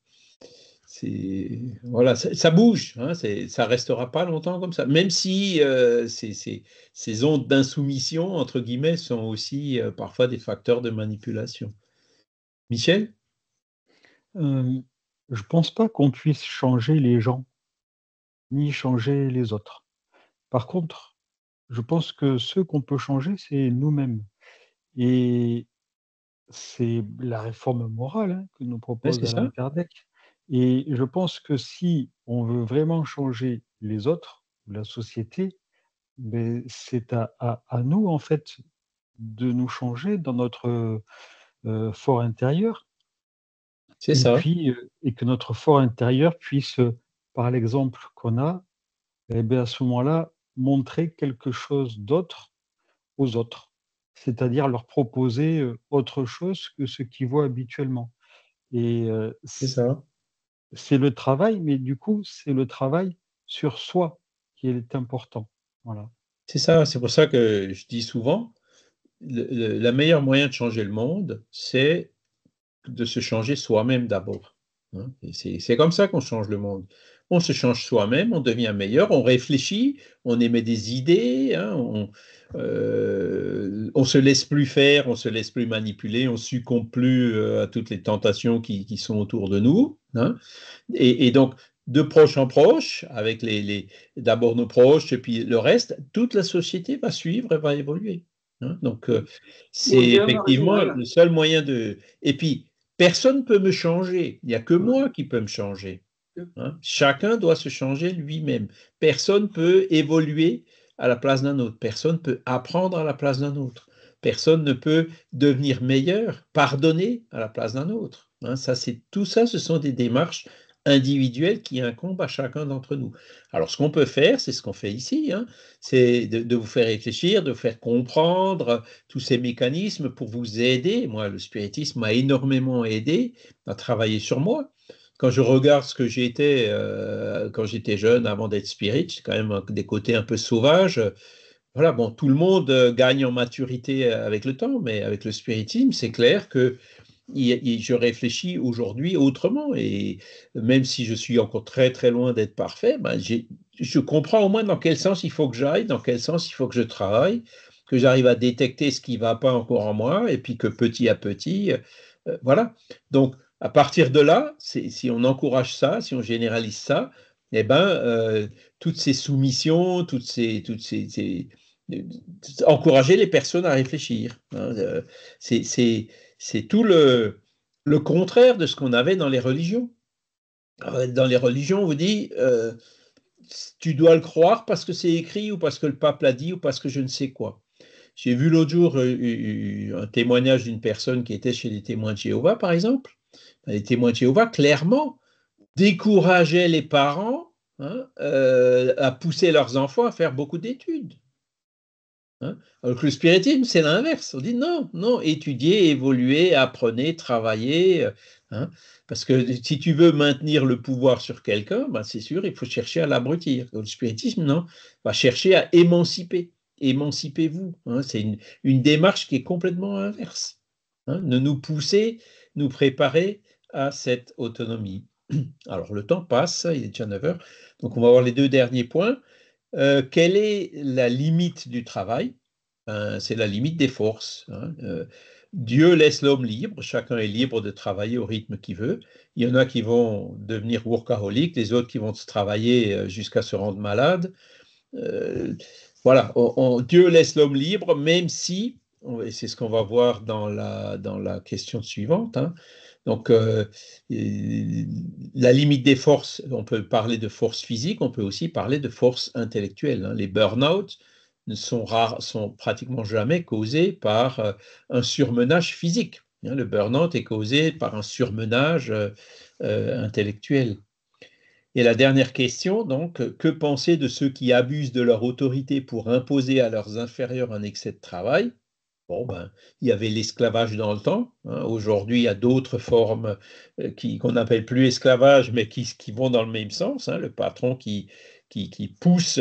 A: Voilà, ça bouge, hein, ça restera pas longtemps comme ça. Même si ces ondes d'insoumission, entre guillemets, sont aussi parfois des facteurs de manipulation. Michel?
D: Je pense pas qu'on puisse changer les gens, ni changer les autres. Par contre, je pense que ce qu'on peut changer, c'est nous-mêmes. Et c'est la réforme morale, hein, que nous propose
A: c'est ça.
D: Alain Kardec. Et je pense que si on veut vraiment changer les autres, la société, c'est à nous, en fait, de nous changer dans notre fort intérieur.
A: C'est ça.
D: Puis, et que notre fort intérieur puisse, par l'exemple qu'on a, à ce moment-là, montrer quelque chose d'autre aux autres. C'est-à-dire leur proposer autre chose que ce qu'ils voient habituellement. Et
A: c'est ça.
D: C'est le travail, mais du coup, c'est le travail sur soi qui est important. Voilà.
A: C'est ça, c'est pour ça que je dis souvent, la meilleure moyen de changer le monde, c'est de se changer soi-même d'abord. Hein. C'est comme ça qu'on change le monde. On se change soi-même, on devient meilleur, on réfléchit, on émet des idées, hein, on se laisse plus faire, on se laisse plus manipuler, on succombe plus à toutes les tentations qui sont autour de nous. Hein. Et donc, de proche en proche, avec d'abord nos proches et puis le reste, toute la société va suivre et va évoluer. Hein. Donc, c'est effectivement le seul moyen de... Et puis, personne ne peut me changer. Il n'y a que moi qui peux me changer. Hein. Chacun doit se changer lui-même. Personne ne peut évoluer à la place d'un autre. Personne ne peut apprendre à la place d'un autre. Personne ne peut devenir meilleur, pardonner à la place d'un autre. Hein. Tout ça, ce sont des démarches individuelles qui incombent à chacun d'entre nous. Alors, ce qu'on peut faire, c'est ce qu'on fait ici, hein, c'est de vous faire réfléchir, de vous faire comprendre tous ces mécanismes pour vous aider. Moi, le spiritisme m'a énormément aidé à travailler sur moi. Quand je regarde ce que j'étais quand j'étais jeune, avant d'être spirit, c'est quand même des côtés un peu sauvages. Voilà, bon, tout le monde gagne en maturité avec le temps, mais avec le spiritisme, c'est clair que je réfléchis aujourd'hui autrement. Et même si je suis encore très, très loin d'être parfait, je comprends au moins dans quel sens il faut que j'aille, dans quel sens il faut que je travaille, que j'arrive à détecter ce qui ne va pas encore en moi, et puis que petit à petit, voilà. Donc, à partir de là, si on encourage ça, si on généralise ça, eh ben, toutes ces soumissions, encourager les personnes à réfléchir. Hein, c'est tout le contraire de ce qu'on avait dans les religions. Dans les religions, on vous dit, tu dois le croire parce que c'est écrit ou parce que le pape l'a dit ou parce que je ne sais quoi. J'ai vu l'autre jour un témoignage d'une personne qui était chez les témoins de Jéhovah, par exemple. Les témoins de Jéhovah, clairement, décourageaient les parents, hein, à pousser leurs enfants à faire beaucoup d'études. Hein. Alors que le spiritisme, c'est l'inverse. On dit non, non, étudiez, évoluez, apprenez, travaillez. Hein, parce que si tu veux maintenir le pouvoir sur quelqu'un, ben c'est sûr, il faut chercher à l'abrutir. Le spiritisme, non, va chercher à émanciper. Émancipez-vous. Hein, c'est une démarche qui est complètement inverse. Hein, de nous pousser, nous préparer à cette autonomie. Alors le temps passe, il est déjà 9 heures, donc on va voir les deux derniers points. Quelle est la limite du travail? C'est la limite des forces. Hein. Dieu laisse l'homme libre, chacun est libre de travailler au rythme qu'il veut. Il y en a qui vont devenir workaholiques, les autres qui vont travailler jusqu'à se rendre malades. Voilà, Dieu laisse l'homme libre, même si, et c'est ce qu'on va voir dans la question suivante, hein, donc, la limite des forces, on peut parler de force physique, on peut aussi parler de force intellectuelle. Hein. Les burn-out sont pratiquement jamais causés par un surmenage physique. Hein. Le burn-out est causé par un surmenage intellectuel. Et la dernière question, donc, que penser de ceux qui abusent de leur autorité pour imposer à leurs inférieurs un excès de travail? Bon, ben, il y avait l'esclavage dans le temps. Hein. Aujourd'hui, il y a d'autres formes qu'on n'appelle plus esclavage, mais qui vont dans le même sens. Hein. Le patron qui pousse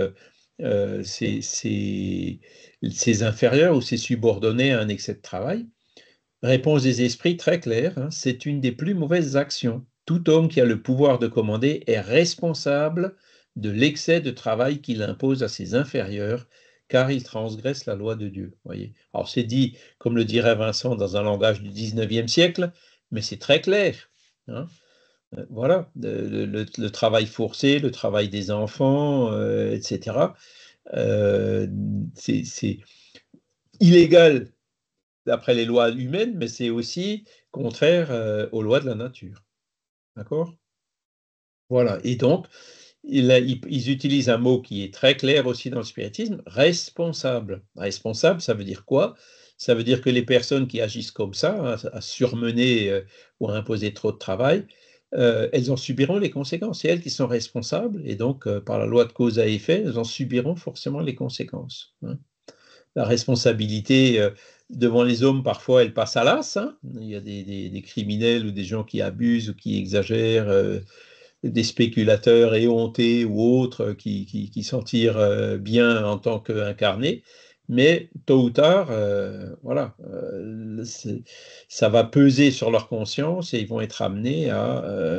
A: ses inférieurs ou ses subordonnés à un excès de travail. Réponse des esprits très claire, hein, c'est une des plus mauvaises actions. Tout homme qui a le pouvoir de commander est responsable de l'excès de travail qu'il impose à ses inférieurs, car il transgresse la loi de Dieu. Voyez. Alors c'est dit, comme le dirait Vincent, dans un langage du 19e siècle, mais c'est très clair. Hein. Voilà, le travail forcé, le travail des enfants, etc. C'est illégal d'après les lois humaines, mais c'est aussi contraire aux lois de la nature. D'accord? Voilà. Et donc, ils utilisent un mot qui est très clair aussi dans le spiritisme, responsable. Responsable, ça veut dire quoi? Ça veut dire que les personnes qui agissent comme ça, hein, à surmener ou à imposer trop de travail, elles en subiront les conséquences. C'est elles qui sont responsables, et donc, par la loi de cause à effet, elles en subiront forcément les conséquences. Hein. La responsabilité devant les hommes, parfois, elle passe à l'as. Hein. Il y a des criminels ou des gens qui abusent ou qui exagèrent, des spéculateurs éhontés ou autres qui s'en tirent bien en tant qu'incarnés. Mais tôt ou tard, voilà, ça va peser sur leur conscience et ils vont être amenés à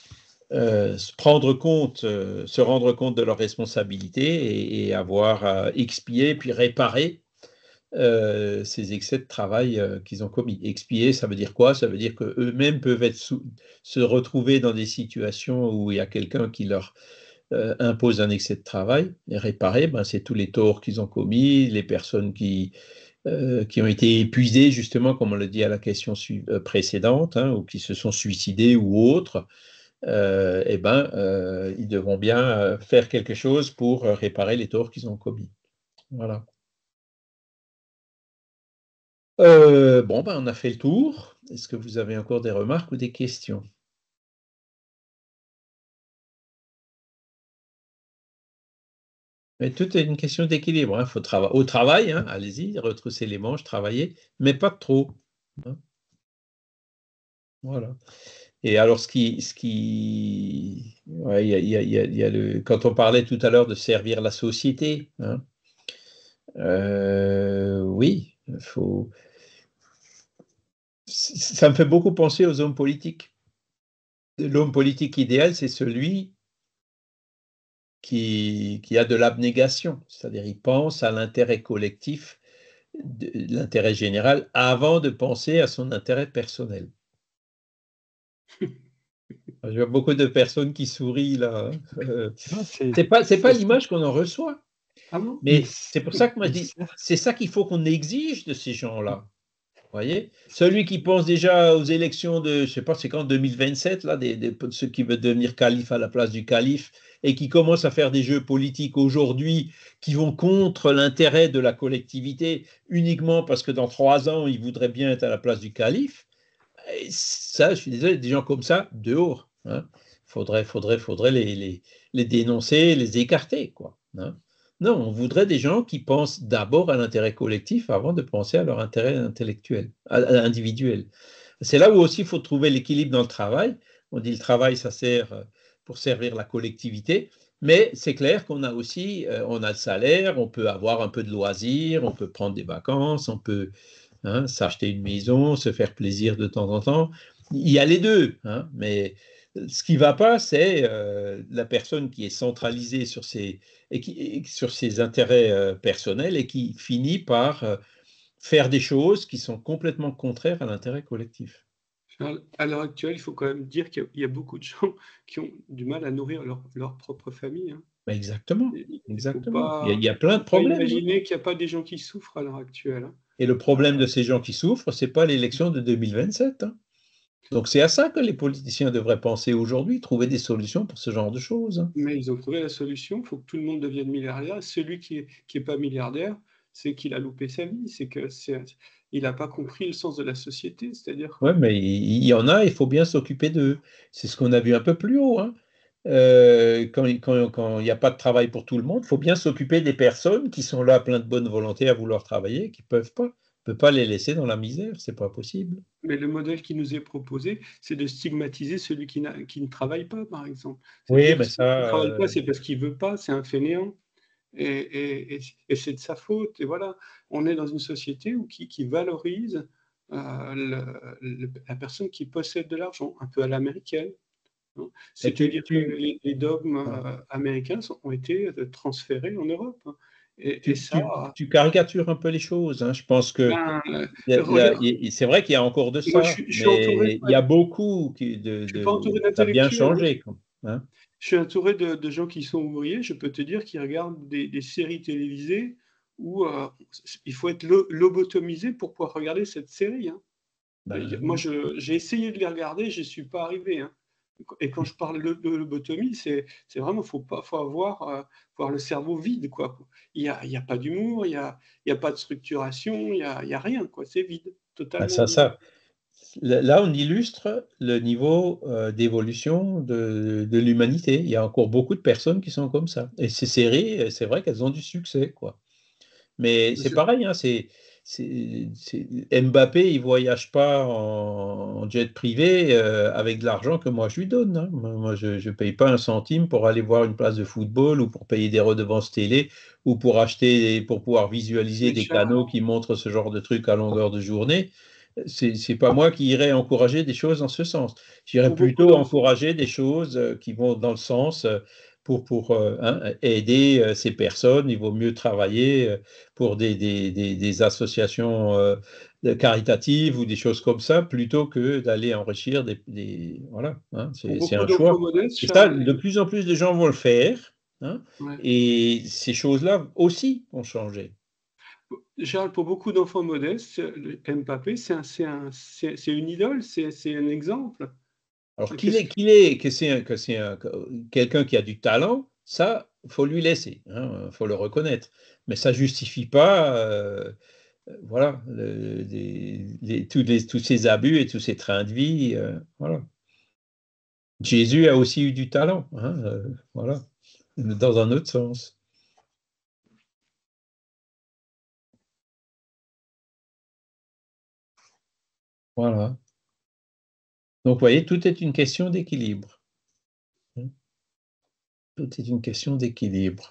A: se rendre compte de leurs responsabilités et avoir à expier puis réparer ces excès de travail qu'ils ont commis. Expier, ça veut dire quoi? Ça veut dire qu'eux-mêmes peuvent se retrouver dans des situations où il y a quelqu'un qui leur impose un excès de travail. Et réparer, ben, c'est tous les torts qu'ils ont commis, les personnes qui ont été épuisées, justement, comme on l'a dit à la question précédente, hein, ou qui se sont suicidés ou autres. Eh ben, ils devront bien faire quelque chose pour réparer les torts qu'ils ont commis. Voilà. Bon, ben, on a fait le tour. Est-ce que vous avez encore des remarques ou des questions? Mais tout est une question d'équilibre. Hein. Faut au travail, hein, allez-y, retrousser les manches, travailler, mais pas trop. Hein. Voilà. Et alors, ouais, il y a quand on parlait tout à l'heure de servir la société, hein, oui, ça me fait beaucoup penser aux hommes politiques. L'homme politique idéal, c'est celui qui a de l'abnégation, c'est-à-dire il pense à l'intérêt collectif, l'intérêt général, avant de penser à son intérêt personnel. Je vois beaucoup de personnes qui sourient là. C'est pas l'image qu'on en reçoit.
C: Ah bon?
A: Mais c'est pour ça que moi je dis, c'est ça qu'il faut qu'on exige de ces gens-là. Voyez? Celui qui pense déjà aux élections de, je ne sais pas, c'est quand, 2027, là, ceux qui veulent devenir calife à la place du calife, et qui commencent à faire des jeux politiques aujourd'hui qui vont contre l'intérêt de la collectivité uniquement parce que dans 3 ans, ils voudraient bien être à la place du calife, et ça, je suis désolé, des gens comme ça, dehors. Hein. Faudrait les dénoncer, les écarter, quoi. Hein. Non, on voudrait des gens qui pensent d'abord à l'intérêt collectif avant de penser à leur intérêt intellectuel, individuel. C'est là où aussi il faut trouver l'équilibre dans le travail. On dit le travail, ça sert pour servir la collectivité, mais c'est clair qu'on a aussi, on a le salaire, on peut avoir un peu de loisirs, on peut prendre des vacances, on peut s'acheter une maison, se faire plaisir de temps en temps. Il y a les deux, mais ce qui ne va pas, c'est la personne qui est centralisée sur ses intérêts personnels et qui finit par faire des choses qui sont complètement contraires à l'intérêt collectif.
C: À l'heure actuelle, il faut quand même dire qu'il y a beaucoup de gens qui ont du mal à nourrir leur propre famille. Hein.
A: Exactement.
C: Exactement.
A: Il y a plein de problèmes.
C: Imaginez qu'il n'y a pas des gens qui souffrent à l'heure actuelle. Hein.
A: Et le problème de ces gens qui souffrent, ce n'est pas l'élection de 2027. Hein. Donc c'est à ça que les politiciens devraient penser aujourd'hui, trouver des solutions pour ce genre de choses. Hein.
C: Mais ils ont trouvé la solution, il faut que tout le monde devienne milliardaire. Celui qui est pas milliardaire, c'est qu'il a loupé sa vie, il n'a pas compris le sens de la société. C'est-à-dire.
A: Oui, mais il y en a, il faut bien s'occuper d'eux. C'est ce qu'on a vu un peu plus haut. Hein. Quand il n'y a pas de travail pour tout le monde, il faut bien s'occuper des personnes qui sont là plein de bonne volonté à vouloir travailler, qui ne peuvent pas. On ne peut pas les laisser dans la misère, c'est pas possible.
C: Mais le modèle qui nous est proposé, c'est de stigmatiser celui qui ne travaille pas, par exemple.
A: Oui, mais
C: ça. Qui ne travaille pas, c'est parce qu'il ne veut pas, c'est un fainéant. Et c'est de sa faute. Et voilà, on est dans une société qui valorise la personne qui possède de l'argent, un peu à l'américaine. Hein. C'est-à-dire que les dogmes américains ont été transférés en Europe. Hein.
A: Tu caricatures un peu les choses. Hein. Je pense que c'est vrai qu'il y a encore de ça, moi, mais il y a beaucoup ça a bien changé. Hein.
C: Je suis entouré de gens qui sont ouvriers. Je peux te dire qu'ils regardent des séries télévisées où il faut être lobotomisé pour pouvoir regarder cette série. Hein. Moi, j'ai essayé de les regarder, je n'y suis pas arrivé. Hein. Et quand je parle de lobotomie, c'est vraiment, faut avoir le cerveau vide, quoi. Il y a pas d'humour, il y a pas de structuration, il y a rien, quoi. C'est vide, totalement.
A: Ça. Là, on illustre le niveau d'évolution de l'humanité. Il y a encore beaucoup de personnes qui sont comme ça. Et ces séries, c'est vrai qu'elles ont du succès, quoi. Mais c'est pareil, hein, Mbappé, il ne voyage pas en jet privé avec de l'argent que moi je lui donne. Hein. Moi, je ne paye pas un centime pour aller voir une place de football ou pour payer des redevances télé ou pour pouvoir visualiser des canaux qui montrent ce genre de trucs à longueur de journée. C'est pas moi qui irais encourager des choses dans ce sens. J'irais plutôt encourager des choses qui vont dans le sens pour aider ces personnes. Il vaut mieux travailler pour des associations caritatives ou des choses comme ça plutôt que d'aller enrichir voilà, hein, c'est un choix. Et ça, de plus en plus de gens vont le faire. Hein, ouais. Et ces choses-là aussi vont changer.
C: Charles, pour beaucoup d'enfants modestes, Mbappé, c'est une idole, c'est un exemple.
A: Alors que c'est quelqu'un qui a du talent, ça, il faut lui laisser, il faut le reconnaître. Mais ça ne justifie pas voilà, tous ces abus et tous ces trains de vie. Voilà. Jésus a aussi eu du talent, voilà, dans un autre sens. Voilà. Donc, vous voyez, tout est une question d'équilibre. Tout est une question d'équilibre.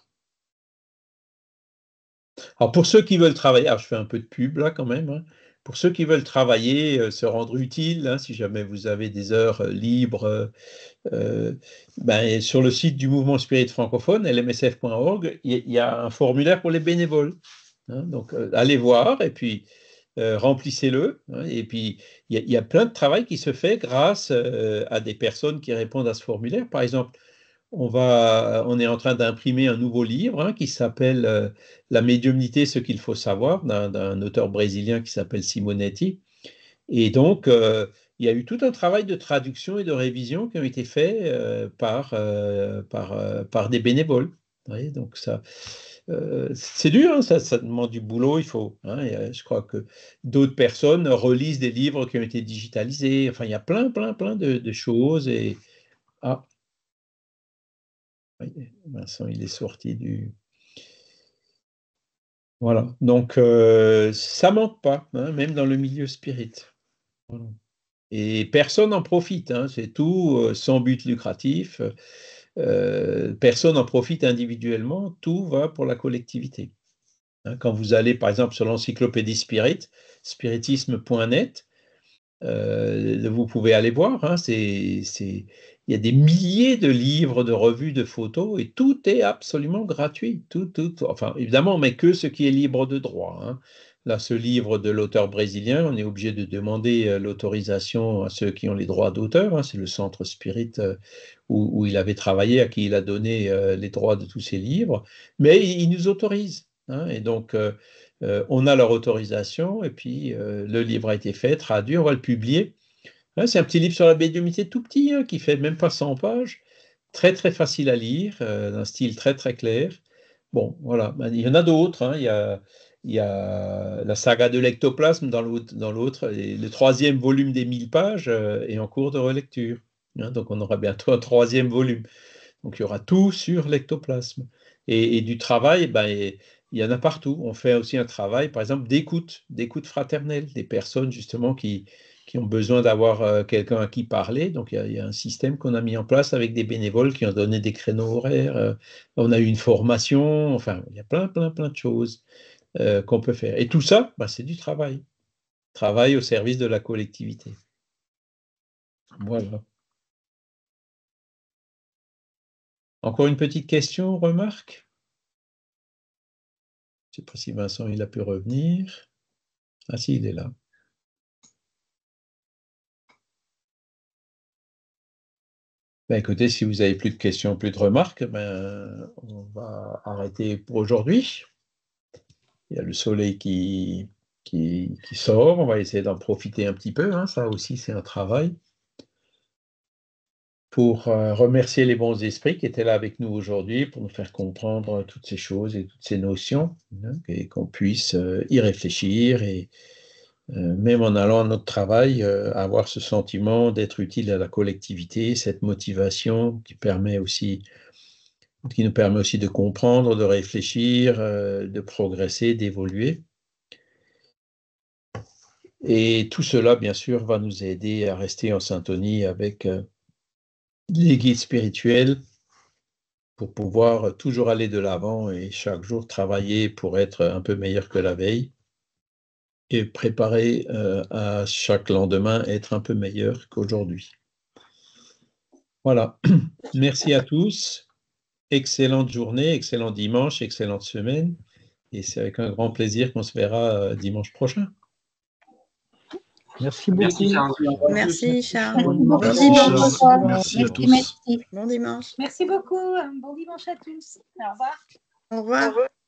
A: Alors, pour ceux qui veulent travailler, alors je fais un peu de pub là quand même, pour ceux qui veulent travailler, se rendre utile, si jamais vous avez des heures libres, sur le site du Mouvement Spirit francophone, lmsf.org, il y a un formulaire pour les bénévoles. Donc, allez voir et puis remplissez-le. Et puis, il y a plein de travail qui se fait grâce à des personnes qui répondent à ce formulaire. Par exemple, on est en train d'imprimer un nouveau livre qui s'appelle La médiumnité, ce qu'il faut savoir, d'un auteur brésilien qui s'appelle Simonetti. Et donc, il y a eu tout un travail de traduction et de révision qui ont été faits par des bénévoles. Vous voyez, donc ça, c'est dur, hein, ça demande du boulot. Il faut, hein, je crois que d'autres personnes relisent des livres qui ont été digitalisés. Enfin, il y a plein de choses. Et Vincent, il est sorti du. Voilà. Donc, ça manque pas, hein, même dans le milieu spirit. Voilà. Et personne n'en profite, hein, c'est tout sans but lucratif. Personne n'en profite individuellement, tout va pour la collectivité. Hein, quand vous allez, par exemple, sur l'encyclopédie Spirit, spiritisme.net, vous pouvez aller voir, hein, il y a des milliers de livres, de revues, de photos, et tout est absolument gratuit. Enfin, évidemment, mais que ce qui est libre de droit. Hein. Là, ce livre de l'auteur brésilien, on est obligé de demander l'autorisation à ceux qui ont les droits d'auteur. Hein. C'est le Centre Spirit où il avait travaillé, à qui il a donné les droits de tous ses livres. Mais il nous autorise. Hein. Et donc, on a leur autorisation, et puis le livre a été fait, traduit, on va le publier. Hein, c'est un petit livre sur la médiumnité tout petit, hein, qui fait même pas 100 pages, très facile à lire, d'un style très clair. Bon, voilà, il y en a d'autres. Hein. Il y a la saga de l'ectoplasme dans l'autre, et le 3e volume des 1000 pages est en cours de relecture. Hein, donc on aura bientôt un 3e volume. Donc il y aura tout sur l'ectoplasme. Et du travail, il y en a partout. On fait aussi un travail, par exemple, d'écoute fraternelle, des personnes justement qui ont besoin d'avoir quelqu'un à qui parler. Donc il y a un système qu'on a mis en place avec des bénévoles qui ont donné des créneaux horaires. On a eu une formation. Enfin, il y a plein de choses qu'on peut faire. Et tout ça, c'est du travail. Travail au service de la collectivité. Voilà. Encore une petite question, remarque? Je ne sais pas si Vincent il a pu revenir. Ah si, il est là. Écoutez, si vous n'avez plus de questions, plus de remarques, on va arrêter pour aujourd'hui. Il y a le soleil qui sort, on va essayer d'en profiter un petit peu, hein. Ça aussi c'est un travail. Pour remercier les bons esprits qui étaient là avec nous aujourd'hui, pour nous faire comprendre toutes ces choses et toutes ces notions, hein, et qu'on puisse y réfléchir et même en allant à notre travail, avoir ce sentiment d'être utile à la collectivité, cette motivation qui nous permet aussi de comprendre, de réfléchir, de progresser, d'évoluer. Et tout cela, bien sûr, va nous aider à rester en syntonie avec les guides spirituels pour pouvoir toujours aller de l'avant et chaque jour travailler pour être un peu meilleur que la veille. Et préparer à chaque lendemain être un peu meilleur qu'aujourd'hui. Voilà. Merci à tous. Excellente journée, excellent dimanche, excellente semaine. Et c'est avec un grand plaisir qu'on se verra dimanche prochain.
D: Merci beaucoup.
B: Merci Charles.
E: Bon dimanche. Merci à tous.
B: Bon dimanche.
E: Merci beaucoup. Bon dimanche à tous. Au revoir.
B: Au revoir.